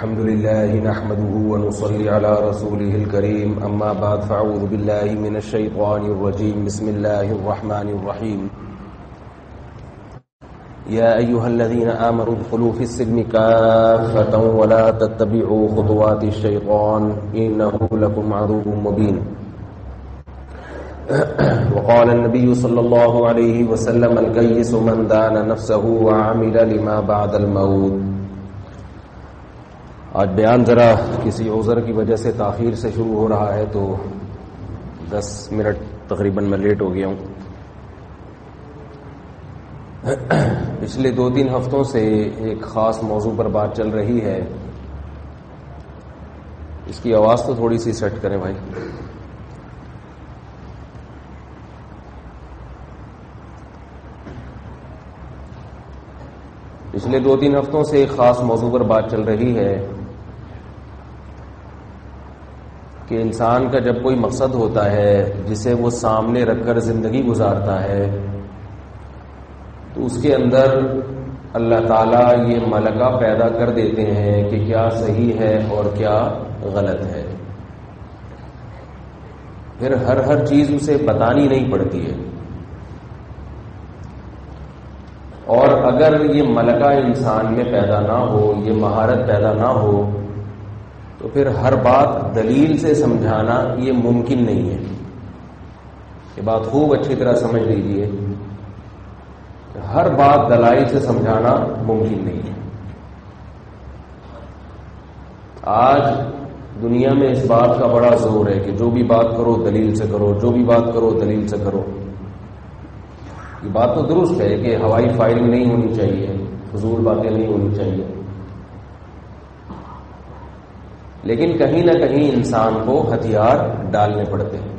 الحمد لله نحمده ونصلي على رسوله الكريم أما بعد فأعوذ بالله من الشيطان الرجيم بسم الله الرحمن الرحيم يا أيها الذين آمنوا ادخلوا في السلم كافة ولا تتبعوا خطوات الشيطان إنه لكم عدو مبين وقال النبي صلى الله عليه وسلم الكيس من دان نفسه وعمل لما بعد الموت. آج بیان ذرا کسی عذر کی وجہ سے تاخیر سے شروع ہو رہا ہے تو 10 منٹ تقریباً میں لیٹ ہو گیا ہوں. پچھلے 2-3 ہفتوں سے ایک خاص موضوع پر بات چل رہی ہے. اس کی آواز تو تھوڑی سی سیٹ کریں بھائی. پچھلے 2-3 ہفتوں سے ایک خاص موضوع پر بات چل رہی ہے کہ انسان کا جب کوئی مقصد ہوتا ہے جسے وہ سامنے رکھ کر زندگی گزارتا ہے تو اس کے اندر اللہ تعالیٰ یہ ملکہ پیدا کر دیتے ہیں کہ کیا صحیح ہے اور کیا غلط ہے. پھر ہر چیز اسے بتانی نہیں پڑتی ہے، اور اگر یہ ملکہ انسان میں پیدا نہ ہو، یہ مہارت پیدا نہ ہو تو پھر ہر بات دلیل سے سمجھانا یہ ممکن نہیں ہے. یہ بات خوب اچھی طرح سمجھ لیجیے، ہر بات دلائل سے سمجھانا ممکن نہیں ہے. آج دنیا میں اس بات کا بڑا زور ہے کہ جو بھی بات کرو دلیل سے کرو، جو بھی بات کرو دلیل سے کرو. یہ بات تو درست ہے کہ ہوائی فائرنگ نہیں ہونی چاہیے، فضول باتیں نہیں ہونی چاہیے، لیکن کہیں نہ کہیں انسان کو ہتھیار ڈالنے پڑتے ہیں.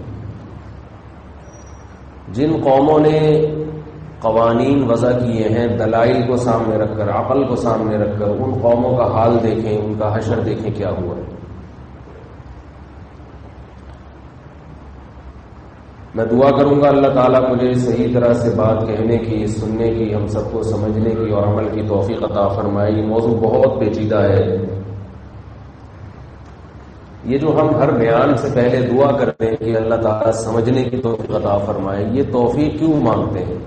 جن قوموں نے قوانین وضع کیے ہیں دلائل کو سامنے رکھ کر، عقل کو سامنے رکھ کر، ان قوموں کا حال دیکھیں، ان کا حشر دیکھیں کیا ہوا. میں دعا کروں گا اللہ تعالیٰ مجھے صحیح طرح سے بات کہنے کی، سننے کی، ہم سب کو سمجھنے کی اور عمل کی توفیق عطا فرمائے. یہ موضوع بہت پیچیدہ ہے. یہ جو ہم ہر بیان سے پہلے دعا کرتے ہیں کہ اللہ تعالیٰ سمجھنے کی توفیق عطا فرمائے، یہ توفیق کیوں مانگتے ہیں؟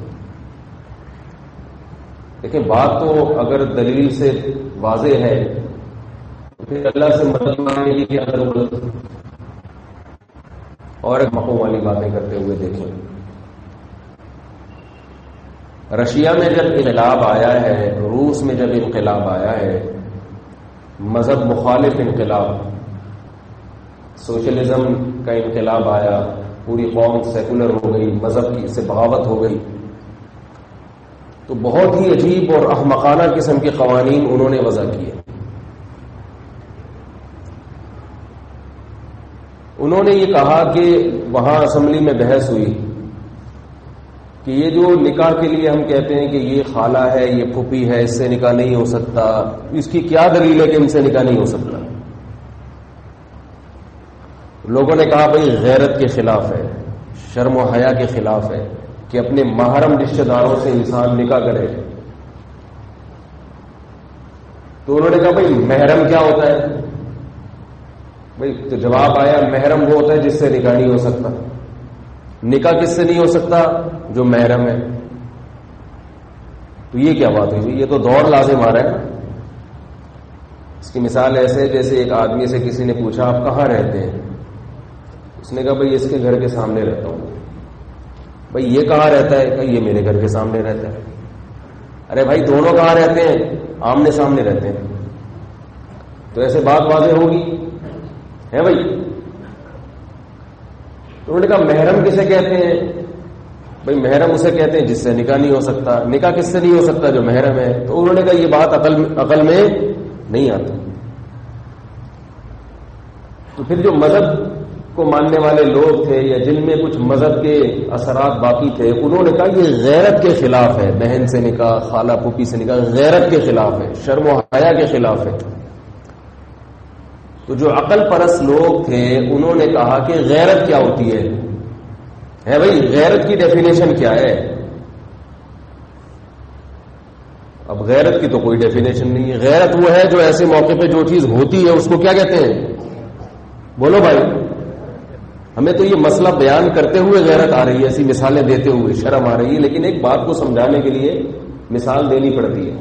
لیکن بات تو اگر دلیل سے واضح ہے تو پھر اللہ سے مدد مانگنے کی کیا ضرورت؟ اور ایک مقوں والی باتیں کرتے ہوئے دیکھیں. رشیا میں جب انقلاب آیا ہے، روس میں جب انقلاب آیا ہے، مذہب مخالف انقلاب، سوشلزم کا انقلاب آیا، پوری قوم سیکولر ہو گئی، مذہب کی سے بغاوت ہو گئی، تو بہت ہی عجیب اور احمقانہ قسم کے قوانین انہوں نے وضع کیے. انہوں نے یہ کہا کہ وہاں اسمبلی میں بحث ہوئی کہ یہ جو نکاح کے لیے ہم کہتے ہیں کہ یہ خالہ ہے، یہ پھوپھی ہے، اس سے نکاح نہیں ہو سکتا، اس کی کیا دلیل ہے کہ ان سے نکاح نہیں ہو سکتا؟ لوگوں نے کہا بھائی غیرت کے خلاف ہے، شرم و حیا کے خلاف ہے کہ اپنے محرم رشتہ داروں سے انسان نکاح کرے. تو انہوں نے کہا بھائی محرم کیا ہوتا ہے؟ بھائی تو جواب آیا محرم وہ ہوتا ہے جس سے نکاح نہیں ہو سکتا. نکاح کس سے نہیں ہو سکتا؟ جو محرم ہے. تو یہ کیا بات ہوئی؟ یہ تو دور لازم آ رہا ہے. اس کی مثال ایسے جیسے ایک آدمی سے کسی نے پوچھا آپ کہاں رہتے ہیں؟ اس نے کہا بھائی اس کے گھر کے سامنے رہتا ہوں. بھائی یہ کہاں رہتا ہے؟ کہ یہ میرے گھر کے سامنے رہتا ہے. ارے بھائی دونوں کہاں رہتے ہیں؟ آمنے سامنے رہتے ہیں. تو ایسے بات واضح ہوگی ہے بھائی. تو انہوں نے کہا محرم کسے کہتے ہیں؟ بھائی محرم اسے کہتے ہیں جس سے نکاح نہیں ہو سکتا. نکاح کس سے نہیں ہو سکتا؟ جو محرم ہے. تو انہوں نے کہا یہ بات عقل میں نہیں آتی. تو پھر جو مذہب کو ماننے والے لوگ تھے یا جن میں کچھ مذہب کے اثرات باقی تھے، انہوں نے کہا یہ غیرت کے خلاف ہے. بہن سے نکاح، خالہ پھوپھی سے نکاح غیرت کے خلاف ہے، شرم و حیا کے خلاف ہے. تو جو عقل پرست لوگ تھے انہوں نے کہا کہ غیرت کیا ہوتی ہے بھائی، غیرت کی ڈیفینیشن کیا ہے؟ اب غیرت کی تو کوئی ڈیفینیشن نہیں ہے. غیرت وہ ہے جو ایسے موقع پہ جو چیز ہوتی ہے اس کو کیا کہتے ہیں؟ بولو بھائی. ہمیں تو یہ مسئلہ بیان کرتے ہوئے غیرت آ رہی ہے, ایسی مثالیں دیتے ہوئے شرم آ رہی ہے, لیکن ایک بات کو سمجھانے کے لیے مثال دینی پڑتی ہے.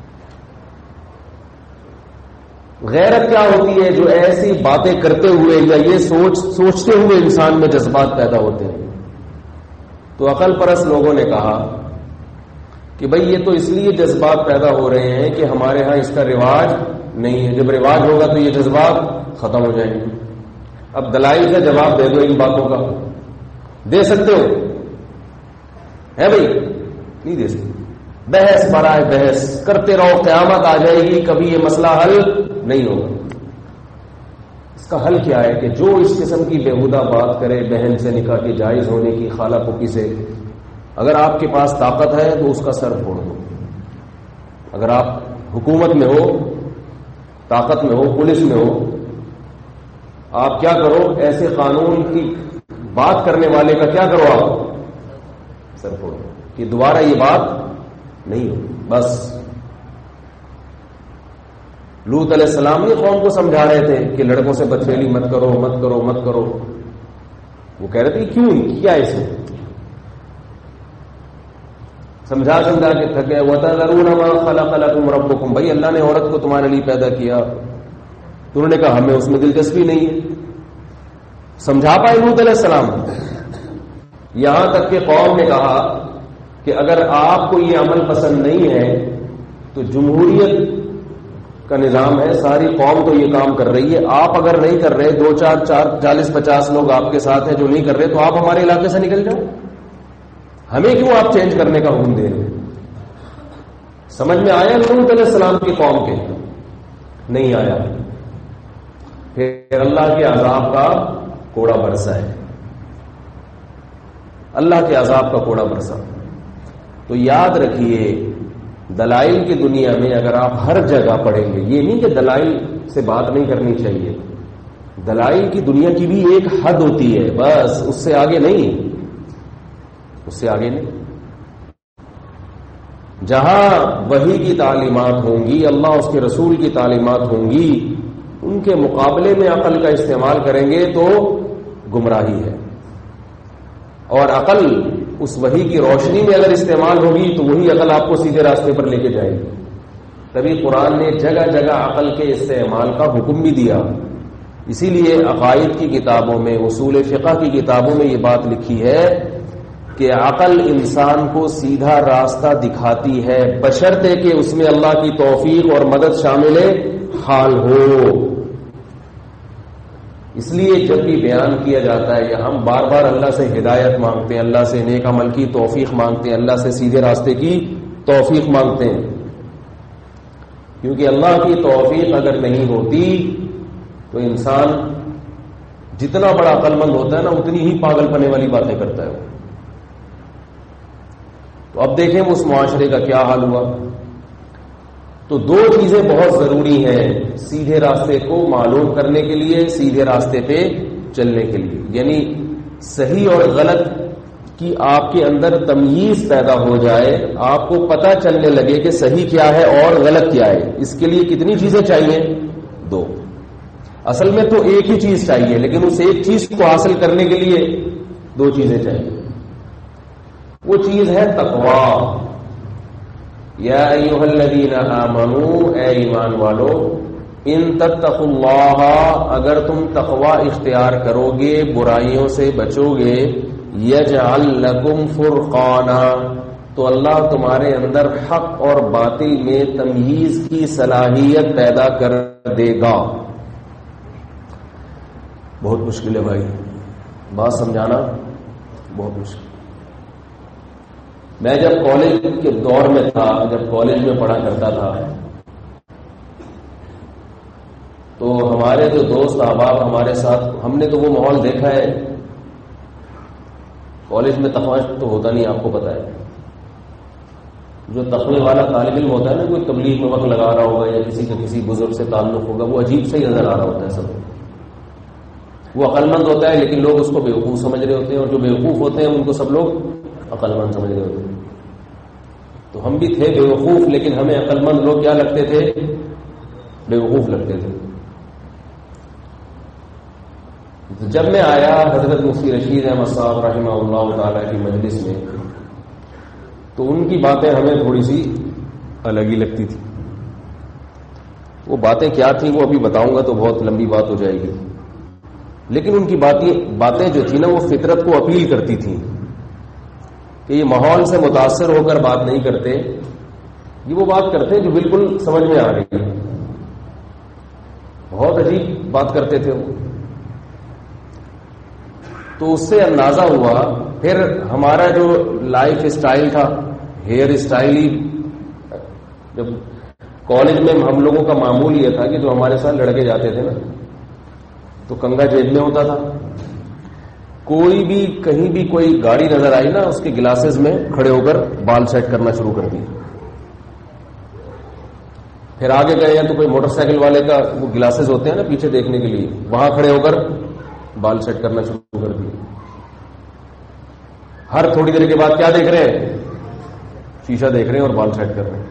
غیرت کیا ہوتی ہے؟ جو ایسی باتیں کرتے ہوئے یا یہ سوچتے ہوئے انسان میں جذبات پیدا ہوتے ہیں. تو عقل پرست لوگوں نے کہا کہ بھئی یہ تو اس لیے جذبات پیدا ہو رہے ہیں کہ ہمارے ہاں اس کا رواج نہیں ہے, جب رواج ہوگا تو یہ جذبات ختم ہو جائیں گے. اب دلائل کا جواب دے دو ان باتوں کا, دے سکتے ہو؟ ہے بھئی؟ نہیں دے سکتے. بحث برائے بحث کرتے رہو, قیامت آ جائے گی, کبھی یہ مسئلہ حل نہیں ہوگا. اس کا حل کیا ہے کہ جو اس قسم کی بیہودہ بات کرے بہن سے نکاح کی جائز ہونے کی, خالہ پھوپھی سے, اگر آپ کے پاس طاقت ہے تو اس کا سر پھوڑ دو. اگر آپ حکومت میں ہو, طاقت میں ہو, پولیس میں ہو, آپ کیا کرو, ایسے قانون کی بات کرنے والے کا کیا کرو, آپ سر پھوڑو کہ دوبارہ یہ بات نہیں ہو. بس لوط علیہ السلام یہ قوم کو سمجھا رہے تھے کہ لڑکوں سے بدفعلی مت کرو مت کرو مت کرو. وہ کہہ رہے تھے کیوں, کیا ہے اسے, سمجھا سمجھا کے تھک گئے. وَتَذَرُونَ مَا خَلَقَ لَكُمْ رَبُّكُمْ, بھائی اللہ نے عورت کو تمہارے لیے پیدا کیا. تو انہوں نے کہا ہمیں اس میں دلچسپی نہیں ہے. سمجھا پائے لوط علیہ السلام؟ یہاں تک کہ قوم نے کہا کہ اگر آپ کو یہ عمل پسند نہیں ہے تو جمہوریت کا نظام ہے, ساری قوم تو یہ کام کر رہی ہے, آپ اگر نہیں کر رہے, 40-50 لوگ آپ کے ساتھ ہیں جو نہیں کر رہے, تو آپ ہمارے علاقے سے نکل جاؤ. ہمیں کیوں آپ چینج کرنے کا حکم دے رہے ہیں؟ سمجھ میں آیا لوط علیہ السلام کی قوم کے؟ نہیں آیا. پھر اللہ کے عذاب کا کوڑا برسا ہے, اللہ کے عذاب کا کوڑا برسا. تو یاد رکھیے دلائل کی دنیا میں اگر آپ ہر جگہ پڑھیں گے, یہ نہیں کہ دلائل سے بات نہیں کرنی چاہیے, دلائل کی دنیا کی بھی ایک حد ہوتی ہے, بس اس سے آگے نہیں, اس سے آگے نہیں. جہاں وحی کی تعلیمات ہوں گی, اللہ اس کے رسول کی تعلیمات ہوں گی, ان کے مقابلے میں عقل کا استعمال کریں گے تو گمراہی ہے. اور عقل اس وحی کی روشنی میں اگر استعمال ہوگی تو وہی عقل آپ کو سیدھے راستے پر لے کے جائے گی. تبھی قرآن نے جگہ جگہ عقل کے استعمال کا حکم بھی دیا. اسی لیے عقائد کی کتابوں میں, اصول فقہ کی کتابوں میں یہ بات لکھی ہے کہ عقل انسان کو سیدھا راستہ دکھاتی ہے, بشرطے کہ اس میں اللہ کی توفیق اور مدد شامل حال ہو. اس لیے جب بھی بیان کیا جاتا ہے یا ہم بار بار اللہ سے ہدایت مانگتے ہیں, اللہ سے نیک عمل کی توفیق مانگتے ہیں, اللہ سے سیدھے راستے کی توفیق مانگتے ہیں, کیونکہ اللہ کی توفیق اگر نہیں ہوتی تو انسان جتنا بڑا عقل مند ہوتا ہے نا, اتنی ہی پاگل پنے والی باتیں کرتا ہے. تو اب دیکھیں اس معاشرے کا کیا حال ہوا. تو دو چیزیں بہت ضروری ہیں سیدھے راستے کو معلوم کرنے کے لیے, سیدھے راستے پہ چلنے کے لیے, یعنی صحیح اور غلط کی آپ کے اندر تمیز پیدا ہو جائے, آپ کو پتہ چلنے لگے کہ صحیح کیا ہے اور غلط کیا ہے. اس کے لیے کتنی چیزیں چاہیے؟ دو. اصل میں تو ایک ہی چیز چاہیے, لیکن اس ایک چیز کو حاصل کرنے کے لیے دو چیزیں چاہیے. وہ چیز ہے تقویٰ. یا ایھا الذین آمنوا, اے ایمان والو, ان تتقوا اللہ, اگر تم تقویٰ اختیار کرو گے, برائیوں سے بچو گے, یجعل لکم فرقانا, تو اللہ تمہارے اندر حق اور باطل میں تمییز کی صلاحیت پیدا کر دے گا. بہت مشکل ہے بھائی, بات سمجھانا بہت مشکل. میں جب کالج کے دور میں تھا, جب کالج میں پڑھا کرتا تھا, تو ہمارے جو دوست احباب ہمارے ساتھ, ہم نے تو وہ ماحول دیکھا ہے. کالج میں تقویٰ تو ہوتا نہیں, آپ کو پتا ہے. جو تقوی والا طالب علم ہوتا ہے نا, کوئی تبلیغ میں وقت لگا رہا ہوگا یا کسی کا کسی بزرگ سے تعلق ہوگا, وہ عجیب سے ہی نظر آ رہا ہوتا ہے. سب وہ عقل مند ہوتا ہے, لیکن لوگ اس کو بیوقوف سمجھ رہے ہوتے ہیں, اور جو بیوقوف ہوتے ہیں ان کو سب لوگ عقل مند سمجھ رہے ہوتے ہیں. تو ہم بھی تھے بیوقوف، لیکن ہمیں عقل مند لوگ کیا لگتے تھے؟ بیوقوف لگتے تھے. جب میں آیا حضرت مفتی رشید احمد صاحب رحمہ اللہ تعالی کی مجلس میں، تو ان کی باتیں ہمیں تھوڑی سی الگ ہی لگتی تھی. وہ باتیں کیا تھیں وہ ابھی بتاؤں گا تو بہت لمبی بات ہو جائے گی، لیکن ان کی باتیں جو تھی نا وہ فطرت کو اپیل کرتی تھیں کہ یہ ماحول سے متاثر ہو کر بات نہیں کرتے، یہ وہ بات کرتے ہیں جو بالکل سمجھ میں آ رہی ہے. بہت عجیب بات کرتے تھے وہ. تو اس سے اندازہ ہوا. پھر ہمارا جو لائف اسٹائل تھا، ہیئر اسٹائل ہی، جب کالج میں ہم لوگوں کا معمول یہ تھا کہ جو ہمارے ساتھ لڑکے جاتے تھے نا تو کنگا جیب میں ہوتا تھا. کوئی بھی کہیں بھی کوئی گاڑی نظر آئی نا اس کے گلاسز میں کھڑے ہو کر بال سیٹ کرنا شروع کر دی. پھر آگے گئے یا تو کوئی موٹر سائیکل والے کا وہ گلاسز ہوتے ہیں نا پیچھے دیکھنے کے لیے، وہاں کھڑے ہو کر بال سیٹ کرنا شروع کر دیے. ہر تھوڑی دیر کے بعد کیا دیکھ رہے ہیں؟ شیشہ دیکھ رہے ہیں اور بال سیٹ کر رہے ہیں.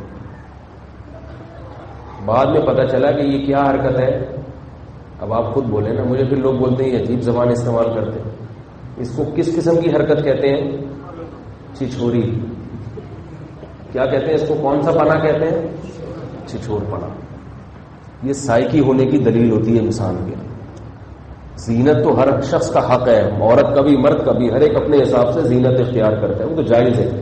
بعد میں پتا چلا کہ یہ کیا حرکت ہے. اب آپ خود بولیں نا، مجھے پھر لوگ بولتے ہیں یہ عجیب زبان استعمال کرتے ہیں. اس کو کس قسم کی حرکت کہتے ہیں؟ چھچھوری. کیا کہتے ہیں اس کو؟ کون سا پنا کہتے ہیں؟ چھچھور پنا. یہ سائیکی ہونے کی دلیل ہوتی ہے انسان کے. زینت تو ہر شخص کا حق ہے، عورت کا بھی مرد کا بھی، ہر ایک اپنے حساب سے زینت اختیار کرتا ہے، وہ تو جائز ہے.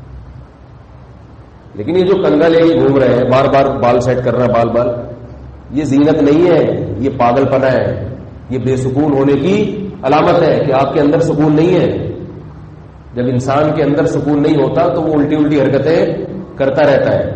لیکن یہ جو کنگا لے کے گھوم رہے ہیں بار بار بال سیٹ کر رہا ہے، بال یہ زینت نہیں ہے، یہ پاگل پنا ہے. یہ بے سکون ہونے کی علامت ہے کہ آپ کے اندر سکون نہیں ہے. جب انسان کے اندر سکون نہیں ہوتا تو وہ الٹی الٹی حرکتیں کرتا رہتا ہے.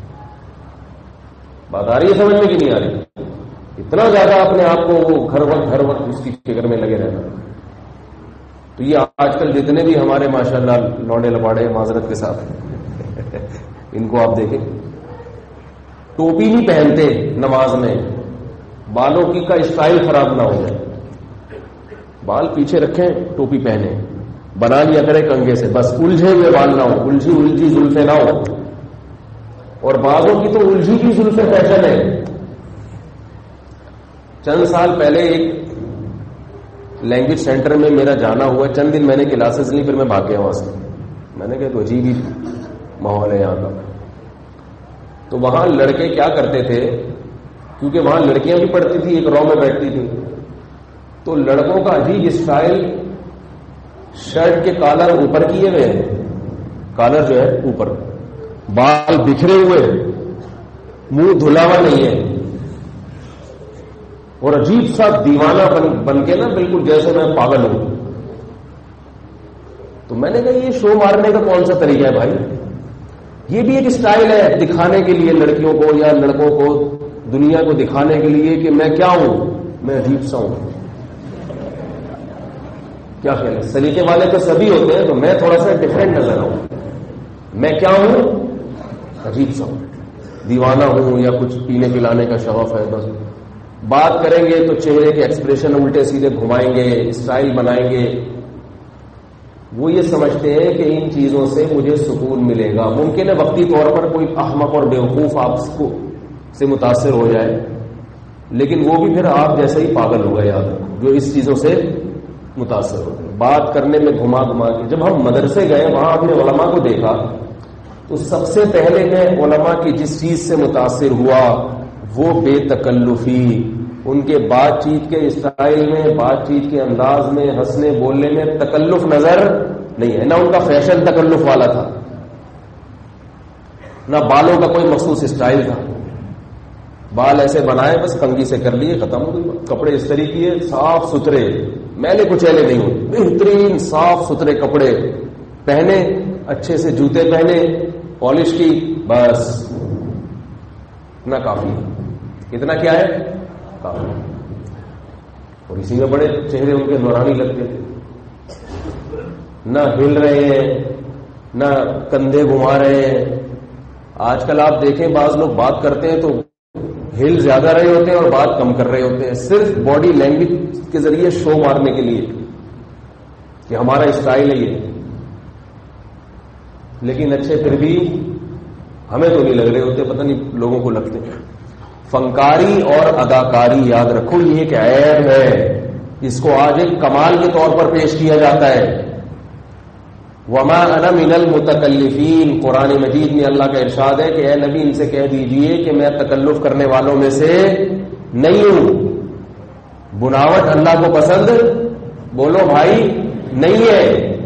بات آ رہی ہے سمجھ میں کہ نہیں آ رہی؟ اتنا زیادہ اپنے آپ کو وہ ہر وقت اس کی فکر میں لگے رہنا. تو یہ آج کل جتنے بھی ہمارے ماشاءاللہ لوڈے لباڑے معذرت کے ساتھ ان کو آپ دیکھیں، ٹوپی نہیں پہنتے نماز میں، بالوں کی کا اسٹائل خراب نہ ہو جائے. بال پیچھے رکھیں، ٹوپی پہنے، بنا لیا کرے کنگھے سے، بس الجھے ہوئے بال نہ ہو، الجھی زلفیں نہ ہو. اور بعضوں کی تو الجھی کی زلفیں فیشن ہے. چند سال پہلے ایک لینگویج سینٹر میں میرا جانا ہوا، چند دن میں نے کلاسز لی، پھر میں بھاگ گیا وہاں سے. میں نے کہا تو عجیب ہی ماحول ہے یہاں کا. تو وہاں لڑکے کیا کرتے تھے، کیونکہ وہاں لڑکیاں بھی پڑھتی تھی، ایک رو میں بیٹھتی تھی، تو لڑکوں کا عجیب اسٹائل، شرٹ کے کالر اوپر کیے ہوئے ہیں، کالر جو ہے اوپر، بال بکھرے ہوئے، منہ دھلا ہوا نہیں ہے، اور عجیب سا دیوانہ بن کے نا بالکل جیسے میں پاگل ہوں. تو میں نے کہا یہ شو مارنے کا کون سا طریقہ ہے بھائی؟ یہ بھی ایک اسٹائل ہے دکھانے کے لیے لڑکیوں کو یا لڑکوں کو، دنیا کو دکھانے کے لیے کہ میں کیا ہوں، میں عجیب سا ہوں. کیا خیال ہے؟ سلیقے والے تو سبھی ہوتے ہیں، تو میں تھوڑا سا ڈفرینٹ نظر آؤں. میں کیا ہوں؟ عجیب سا ہوں، دیوانہ ہوں، یا کچھ پینے پلانے کا شوق ہے. بس بات کریں گے تو چہرے کے ایکسپریشن الٹے سیدھے گھمائیں گے، اسٹائل بنائیں گے. وہ یہ سمجھتے ہیں کہ ان چیزوں سے مجھے سکون ملے گا. ممکن ہے وقتی طور پر کوئی احمق اور بیوقوف آپ کو سے متاثر ہو جائے، لیکن وہ بھی پھر آپ جیسے ہی پاگل ہوگا، یاد رکھو، جو اس چیزوں سے متاثر ہوتے ہیں. بات کرنے میں گھما کے. جب ہم مدرسے گئے وہاں اپنے علماء کو دیکھا تو سب سے پہلے میں علماء کی جس چیز سے متاثر ہوا وہ بے تکلفی. ان کے بات چیت کے اسٹائل میں، بات چیت کے انداز میں، ہنسنے بولنے میں تکلف نظر نہیں ہے. نہ ان کا فیشن تکلف والا تھا، نہ بالوں کا کوئی مخصوص اسٹائل تھا. بال ایسے بنائے بس کنگھی سے کر لیے، ختم ہو گئی. کپڑے اس طریقے صاف ستھرے، میلے کچیلے نہیں ہوں، بہترین صاف ستھرے کپڑے پہنے، اچھے سے جوتے پہنے، پالش کی، بس اتنا کافی. اتنا کیا ہے؟ کافی. اور اسی میں بڑے چہرے ان کے نورانی لگتے تھے. نہ ہل رہے ہیں، نہ کندھے گھما رہے ہیں. آج کل آپ دیکھیں بعض لوگ بات کرتے ہیں تو ہل زیادہ رہے ہوتے ہیں اور بات کم کر رہے ہوتے ہیں، صرف باڈی لینگویج کے ذریعے شو مارنے کے لیے کہ ہمارا اسٹائل ہے یہ. لیکن اچھے پھر بھی ہمیں تو نہیں لگ رہے ہوتے، پتہ نہیں لوگوں کو لگتے. فنکاری اور اداکاری یاد رکھو یہ ایک عیب ہے، اس کو آج ایک کمال کے طور پر پیش کیا جاتا ہے. وما انا من المتکلفین، قرآن مجید میں اللہ کا ارشاد ہے کہ اے نبی ان سے کہہ دیجئے کہ میں تکلف کرنے والوں میں سے نہیں ہوں. بناوٹ اللہ کو پسند بولو بھائی نہیں ہے،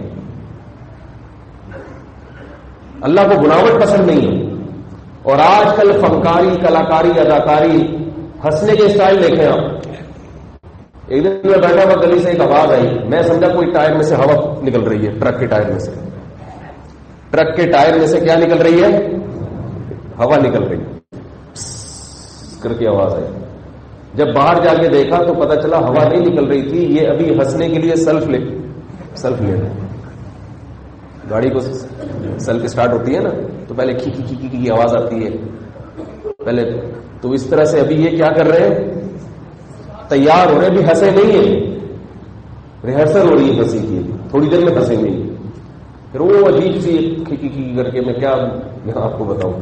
اللہ کو بناوٹ پسند نہیں ہے. اور آج کل فنکاری، کلاکاری، اداکاری، ہنسنے کے اسٹائل دیکھیں آپ. ایک دن میں بیٹھا ہوا گلی سے ایک آواز آئی، میں سمجھا کوئی ٹائر میں سے ہوا نکل رہی ہے، ٹرک کے ٹائر میں سے. ٹرک کے ٹائر میں سے کیا نکل رہی ہے؟ ہوا نکل رہی ہے. کر کے آواز آئی. جب باہر جا کے دیکھا تو پتا چلا ہوا نہیں نکل رہی تھی، یہ ابھی ہنسنے کے لیے سیلف لے رہے. گاڑی کو سیلف اسٹارٹ ہوتی ہے نا تو پہلے کھی کھی کھی کی آواز آتی ہے پہلے، تو اس طرح سے ابھی یہ کیا کر رہے ہیں؟ تیار ہو رہے. ابھی ہنسے نہیں ہیں، ریہرسل ہو رہی ہے ہنسی کی، تھوڑی دیر میں ہنسیں گے. پھر وہ عجیب سی کھی کر کے میں کیا آپ کو بتاؤں.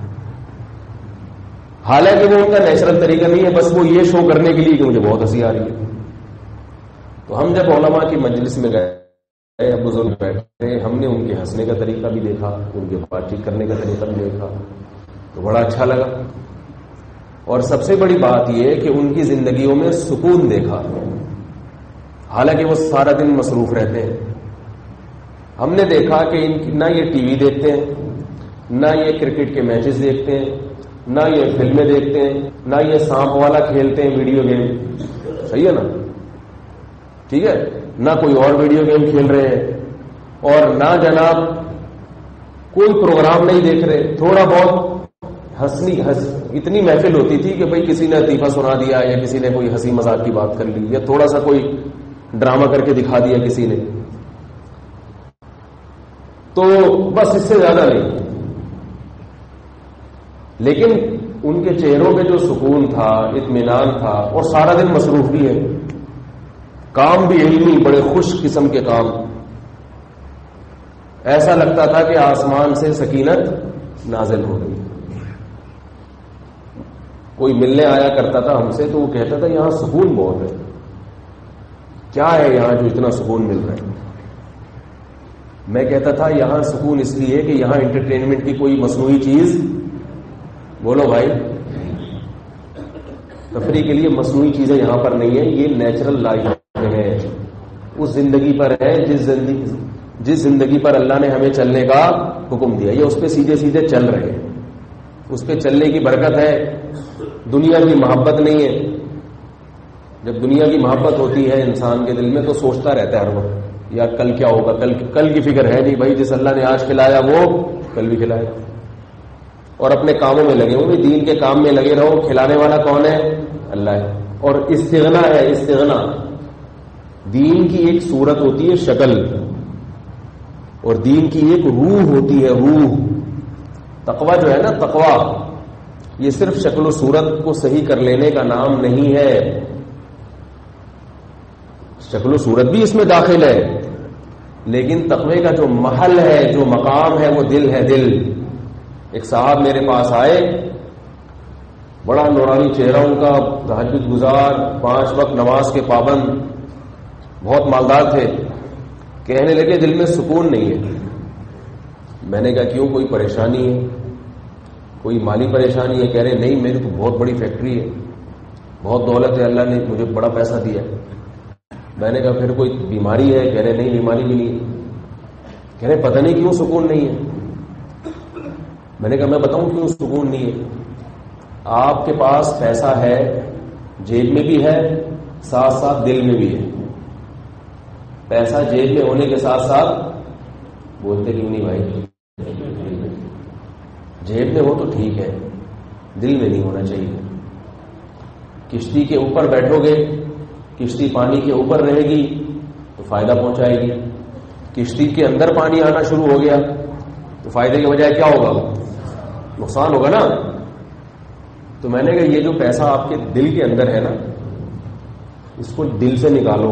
حالانکہ وہ ان کا نیچرل طریقہ نہیں ہے، بس وہ یہ شو کرنے کے لیے کہ مجھے بہت ہنسی آ رہی ہے. تو ہم جب علماء کی مجلس میں گئے، بزرگ بیٹھے، ہم نے ان کے ہنسنے کا طریقہ بھی دیکھا، ان کے بات چیت کرنے کا طریقہ بھی دیکھا، تو بڑا اچھا لگا. اور سب سے بڑی بات یہ کہ ان کی زندگیوں میں سکون دیکھا، حالانکہ وہ سارا دن مصروف رہتے ہیں. ہم نے دیکھا کہ نہ یہ ٹی وی دیکھتے ہیں، نہ یہ کرکٹ کے میچز دیکھتے ہیں، نہ یہ فلمیں دیکھتے ہیں، نہ یہ سانپ والا کھیلتے ہیں ویڈیو گیم. صحیح ہے نا؟ ٹھیک ہے، نہ کوئی اور ویڈیو گیم کھیل رہے ہیں، اور نہ جناب کوئی پروگرام نہیں دیکھ رہے. تھوڑا بہت اتنی محفل ہوتی تھی کہ بھئی کسی نے لطیفہ سنا دیا، یا کسی نے کوئی ہنسی مذاق کی بات کر لی، یا تھوڑا سا کوئی ڈرامہ کر کے دکھا دیا کسی نے، تو بس اس سے زیادہ نہیں. لیکن ان کے چہروں پہ جو سکون تھا، اطمینان تھا، اور سارا دن مصروف بھی ہے، کام بھی علمی، بڑے خوش قسم کے کام. ایسا لگتا تھا کہ آسمان سے سکینت نازل ہو گئی. کوئی ملنے آیا کرتا تھا ہم سے تو وہ کہتا تھا یہاں سکون بہت ہے. کیا ہے یہاں جو اتنا سکون مل رہا ہے؟ میں کہتا تھا یہاں سکون اس لیے کہ یہاں انٹرٹینمنٹ کی کوئی مصنوعی چیز، بولو بھائی، تفریح کے لیے مصنوعی چیزیں یہاں پر نہیں ہیں. یہ نیچرل لائف ہے، اس زندگی پر ہے جس زندگی پر اللہ نے ہمیں چلنے کا حکم دیا. یہ اس پہ سیدھے سیدھے چل رہے ہیں، اس پہ چلنے کی برکت ہے. دنیا کی محبت نہیں ہے. جب دنیا کی محبت ہوتی ہے انسان کے دل میں تو سوچتا رہتا ہے ہر وقت یا کل کیا ہوگا. کل کی فکر ہے نہیں بھائی، جس اللہ نے آج کھلایا وہ کل بھی کھلائے. اور اپنے کاموں میں لگے ہوئے، دین کے کام میں لگے رہو. کھلانے والا کون ہے؟ اللہ ہے. اور استغنا ہے، استغنا دین کی ایک صورت ہوتی ہے، شکل، اور دین کی ایک روح ہوتی ہے، روح. تقویٰ جو ہے نا، تقویٰ یہ صرف شکل و صورت کو صحیح کر لینے کا نام نہیں ہے. شکل و صورت بھی اس میں داخل ہے، لیکن تقوی کا جو محل ہے، جو مقام ہے، وہ دل ہے، دل. ایک صاحب میرے پاس آئے، بڑا نورانی چہرہ ان کا، تہجد گزار، 5 وقت نماز کے پابند، بہت مالدار تھے. کہنے لگے دل میں سکون نہیں ہے. میں نے کہا کیوں، کوئی پریشانی ہے، کوئی مالی پریشانی ہے؟ کہہ رہے نہیں، میری تو بہت بڑی فیکٹری ہے، بہت دولت ہے، اللہ نے مجھے بڑا پیسہ دیا. میں نے کہا پھر کوئی بیماری ہے؟ کہہ رہے نہیں، بیماری بھی نہیں. کہہ رہے پتہ نہیں کیوں سکون نہیں ہے. میں نے کہا میں بتاؤں کیوں سکون نہیں ہے. آپ کے پاس پیسہ ہے، جیب میں بھی ہے، ساتھ ساتھ دل میں بھی ہے. پیسہ جیب میں ہونے کے ساتھ ساتھ، بولتے کیوں نہیں بھائی؟ جیب میں ہو تو ٹھیک ہے، دل میں نہیں ہونا چاہیے. کشتی کے اوپر بیٹھو گے، کشتی پانی کے اوپر رہے گی تو فائدہ پہنچائے گی. کشتی کے اندر پانی آنا شروع ہو گیا تو فائدے کے بجائے کیا ہوگا؟ نقصان ہوگا نا. تو میں نے کہا یہ جو پیسہ آپ کے دل کے اندر ہے نا، اس کو دل سے نکالو.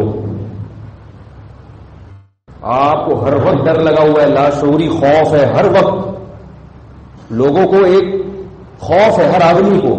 آپ کو ہر وقت ڈر لگا ہوا ہے، لاشعوری خوف ہے ہر وقت. لوگوں کو ایک خوف ہے ہر آدمی کو.